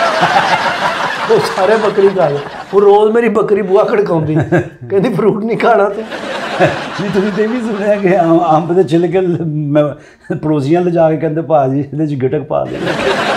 ਉਹ ਸਾਰੇ ਬੱਕਰੀ ਖਾ ਗਏ ਉਹ ਰੋਜ਼ ਮੇਰੀ ਬੱਕਰੀ ਬੂਹਾ ਖੜਕਾਉਂਦੀ ਕਹਿੰਦੀ ਫਰੂਟ ਨਹੀਂ ਖਾਣਾ ਤੂੰ ਨਹੀਂ ਤੁਸੀਂ ਤੇ ਵੀ ਸੁਣਿਆ ਕਿ ਅੰਬ ਦੇ ਛਿਲਕੇ ਪੜੋਸੀਆਂ ਲਿਜਾ ਕੇ ਕਹਿੰਦੇ ਭਾਜੀ ਇਹਦੇ 'ਚ ਗਿਟਕ ਪਾ ਦੇ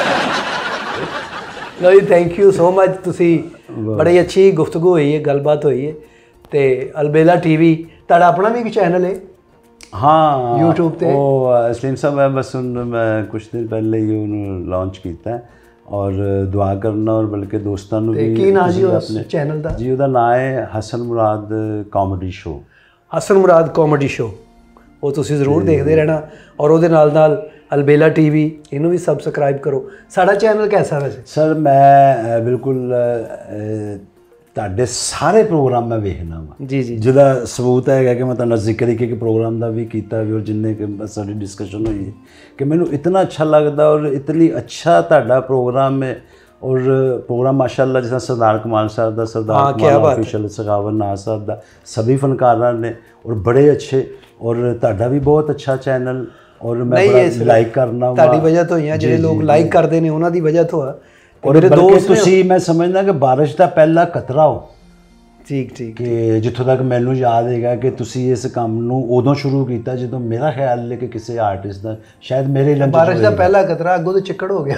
ਲਓ ਜੀ ਥੈਂਕ ਯੂ ਸੋ ਮਚ ਤੁਸੀਂ ਬੜੀ ਅੱਛੀ ਗੁਫ਼ਤਗੂ ਹੋਈ ਹੈ ਗੱਲਬਾਤ ਹੋਈ ਹੈ ਤੇ ਅਲਬੇਲਾ ਟੀਵੀ ਤੁਹਾਡਾ ਆਪਣਾ ਵੀ ਇੱਕ ਚੈਨਲ ਹੈ हाँ YouTube ਤੇ ਉਹ ਸਲੀਮ ਸਾਹਿਬ ਮੈਂ ਬਸ ਹੁਣ ਮੈਂ ਕੁਝ ਦਿਨ ਪਹਿਲੇ ਹੀ ਉਹਨੂੰ ਲਾਂਚ ਕੀਤਾ ਔਰ ਦੁਆ ਕਰਨਾ ਔਰ ਬਲਕਿ ਦੋਸਤਾਂ ਨੂੰ ਵੀ ਕੀ ਨਾਂ ਜੀ ਉਸ ਚੈਨਲ ਦਾ ਜੀ ਉਹਦਾ ਨਾਂ ਹੈ Hasan Murad comedy show Hasan Murad comedy show ਉਹ ਤੁਸੀਂ ਜ਼ਰੂਰ ਦੇਖਦੇ ਰਹਿਣਾ ਔਰ ਉਹਦੇ ਨਾਲ ਨਾਲ ਅਲਬੇਲਾ ਟੀਵੀ ਇਹਨੂੰ ਵੀ ਸਬਸਕ੍ਰਾਈਬ ਕਰੋ ਸਾਡਾ ਚੈਨਲ कैसा ਵੈਸੇ ਸਰ ਮੈਂ ਬਿਲਕੁਲ ਤੁਹਾਡੇ ਸਾਰੇ ਪ੍ਰੋਗਰਾਮ ਮੈਂ ਵੇਖਣਾ ਵਾ ਜੀ ਜੀ ਜਿਹਦਾ ਸਬੂਤ ਹੈਗਾ ਕਿ ਮੈਂ ਤੁਹਾਨੂੰ ਜ਼ਿਕਰ ਹੀ ਕਿ ਪ੍ਰੋਗਰਾਮ ਦਾ ਵੀ ਕੀਤਾ ਵੀ ਔਰ ਜਿੰਨੇ ਕਿ ਸਾਡੀ ਡਿਸਕਸ਼ਨ ਹੋਈ ਕਿ ਮੈਨੂੰ ਇਤਨਾ ਅੱਛਾ ਲੱਗਦਾ ਔਰ ਇਤਨੀ ਅੱਛਾ ਤੁਹਾਡਾ ਪ੍ਰੋਗਰਾਮ ਹੈ और प्रोग्राम माशाल्लाह जिस सरदार कमाल साहब का सरदार हाँ, कमाल ऑफिशियल सखावत नाज साहब का सभी फनकारा ने और बड़े अच्छे और ਤੁਹਾਡਾ भी बहुत अच्छा चैनल और मैं बड़ा लाइक करना ਤੁਹਾਡੀ ਵਜ੍ਹਾ ਤੋਂ ਹੀ ਆ ਜਿਹੜੇ ਲੋਕ ਲਾਈਕ ਕਰਦੇ ਨੇ ਉਹਨਾਂ ਦੀ ਵਜ੍ਹਾ ਤੋਂ ਆ ਮੇਰੇ ਦੋਸਤ ਤੁਸੀਂ ਮੈਂ ਸਮਝਦਾ ਕਿ ਬਾਰਿਸ਼ ਦਾ ਪਹਿਲਾ ਕਤਰਾ ਹੋ ਠੀਕ ਠੀਕ ਕਿ ਜਿੱਥੋਂ ਤੱਕ ਮੈਨੂੰ ਯਾਦ ਹੈਗਾ ਕਿ ਤੁਸੀਂ ਇਸ ਕੰਮ ਨੂੰ ਉਦੋਂ ਸ਼ੁਰੂ ਕੀਤਾ ਜਦੋਂ ਮੇਰਾ ਖਿਆਲ ਹੈ ਕਿ ਕਿਸੇ ਆਰਟਿਸਟ ਦਾ ਸ਼ਾਇਦ ਮੇਰੇ ਲੰਚ ਬਾਰਿਸ਼ ਦਾ ਪਹਿਲਾ ਕਤਰਾ ਅੱਗੋਂ ਤੇ ਚਿੱਕੜ ਹੋ ਗਿਆ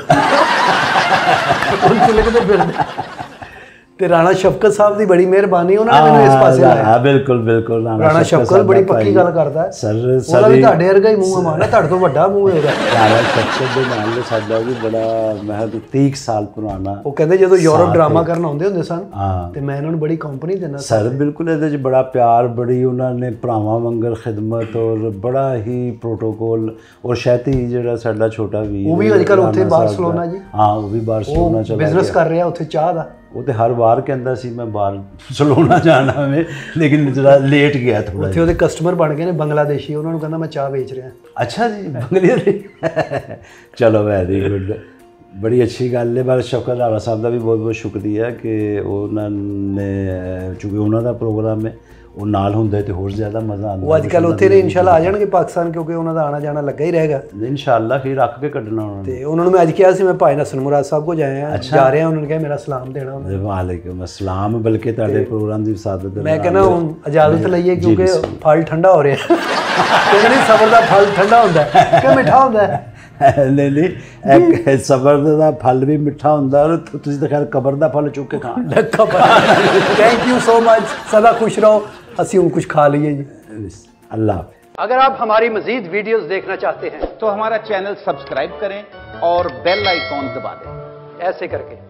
ਉਹ ਲਿਖਦੇ ਫਿਰਦੇ ਤੇ ਰਾਣਾ ਸ਼ਫਕਤ ਸਾਹਿਬ ਦੀ ਬੜੀ ਮਿਹਰਬਾਨੀ ਉਹਨਾਂ ਨੇ ਮੈਨੂੰ ਇਸ ਪਾਸੇ ਲਾਇਆ ਹਾਂ ਬਿਲਕੁਲ ਬਿਲਕੁਲ ਰਾਣਾ ਸ਼ਫਕਤ ਬੜੀ ਪੱਕੀ ਗੱਲ ਕਰਦਾ ਹੈ ਸਰ ਉਹਦਾ ਵੀ ਤੁਹਾਡੇ ਵਰਗਾ ਹੀ ਮੂੰਹ ਮਾਰਨਾ ਤੁਹਾਡੇ ਤੋਂ ਵੱਡਾ ਮੂੰਹ ਹੋਗਾ ਰਾਣਾ ਸ਼ਫਕਤ ਦੇ ਨਾਲ ਸਾਡਾ ਵੀ ਬੜਾ ਮੈਂ ਤੀਹ ਸਾਲ ਪੁਰਾਣਾ ਉਹ ਕਹਿੰਦੇ ਜਦੋਂ ਯੂਰਪ ਡਰਾਮਾ ਕਰਨ ਆਉਂਦੇ ਹੁੰਦੇ ਸਨ ਹਾਂ ਤੇ ਮੈਂ ਇਹਨਾਂ ਨੂੰ ਬੜੀ ਕੰਪਨੀ ਦਿੰਦਾ ਸਰ ਬਿਲਕੁਲ ਇਹਦੇ 'ਚ ਬੜਾ ਪਿਆਰ ਬੜੀ ਉਹਨਾਂ ਨੇ ਭਰਾਵਾਂ ਵਾਂਗਰ ਖਿਦਮਤ ਔਰ ਬੜਾ ਹੀ ਪ੍ਰੋਟੋਕੋਲ ਔਰ ਸ਼ੈਤੀ ਜਿਹੜਾ ਸਾਡਾ ਛੋਟਾ ਵੀ ਉਹ ਵੀ ਅੱਜ ਕੱਲ੍ਹ ਉੱਥੇ ਬਾਰਸਲੋਨਾ ਜੀ ਹਾਂ ਉਹ ਵੀ ਬਾਰਸਲੋਨਾ ਚਲਾ ਗਿਆ ਬਿਜ਼ਨਸ ਕਰ ਰਿਹਾ ਉੱਥੇ ਚਾਹ ਦਾ वो तो हर बार कहता सी मैं बारसलोना जाना में लेकिन जरा लेट गया थोड़ा ਉੱਥੇ ਉਹਦੇ ਕਸਟਮਰ ਬਣ ਗਏ ਨੇ ਬੰਗਲਾਦੇਸ਼ੀ ਉਹਨਾਂ ਨੂੰ ਕਹਿੰਦਾ ਮੈਂ ਚਾਹ ਵੇਚ ਰਿਹਾ अच्छा जी बंगलादेश चलो वेरी गुड बड़ी अच्छी गल है पर शौकत राणा साहब का भी बहुत बहुत शुक्रिया कि उन्होंने चूँकि उन्होंने प्रोग्राम है ਉਹ ਨਾਲ ਹੁੰਦਾ ਤੇ ਹੋਰ ਜ਼ਿਆਦਾ ਮਜ਼ਾ ਆਉਂਦਾ ਉਹ ਅੱਜ ਕੱਲ ਉੱਥੇ ਨੇ ਇਨਸ਼ਾਅੱਲਾ ਆ ਜਾਣਗੇ ਪਾਕਿਸਤਾਨ ਕਿਉਂਕਿ ਉਹਨਾਂ ਦਾ ਆਣਾ ਜਾਣਾ ਲੱਗਾ ਹੀ ਰਹੇਗਾ ਇਨਸ਼ਾਅੱਲਾ ਫਿਰ ਰੱਖ ਕੇ ਕੱਢਣਾ ਉਹਨਾਂ ਤੇ ਉਹਨਾਂ ਨੂੰ ਮੈਂ ਅੱਜ ਕਿਹਾ ਸੀ ਮੈਂ ਭਾਈ ਹਸਨ ਮੁਰਾਦ ਸਾਹਿਬ ਕੋ ਜਾਇਆ ਜਾ ਰਿਹਾ ਉਹਨਾਂ ਨੇ ਕਿਹਾ ਮੇਰਾ ਸਲਾਮ ਦੇਣਾ ਉਹਨਾਂ ਨੂੰ ਵਾਲੇਕੁਮ ਅਸਲਾਮ ਬਲਕਿ ਤੁਹਾਡੇ ਪ੍ਰੋਗਰਾਮ ਦੀ ਸਾਦਤ ਮੈਂ ਕਹਿੰਦਾ ਹੁਣ ਇਜਾਜ਼ਤ ਲਈਏ ਕਿਉਂਕਿ ਫਲ ਠੰਡਾ ਹੋ ਰਿਹਾ ਕਹਿੰਦੇ ਨਹੀਂ ਸਬਰ ਦਾ ਫਲ ਠੰਡਾ ਹੁੰਦਾ ਕਿ ਮਿੱਠਾ ਹੁੰਦਾ ਨਹੀਂ ਨਹੀਂ ਇੱਕ ਸਬਰ ਦਾ ਫਲ ਵੀ ਮਿੱਠਾ ਹੁੰਦਾ ਔਰ ਤੁਸੀਂ ਤਾਂ ਖੈਰ ਕਬਰ ਦਾ ਫਲ ਚੁੱਕ ਕੇ ਖਾ थैंक यू सो मच, सदा खुश रहो। ਅਸੀਂ ਹੁਣ कुछ खा लिए जी। अल्लाह हाफ़िज़। अगर आप हमारी मजीद वीडियोस देखना चाहते हैं तो हमारा चैनल सब्सक्राइब करें और बेल आइकॉन दबा दें। ऐसे करके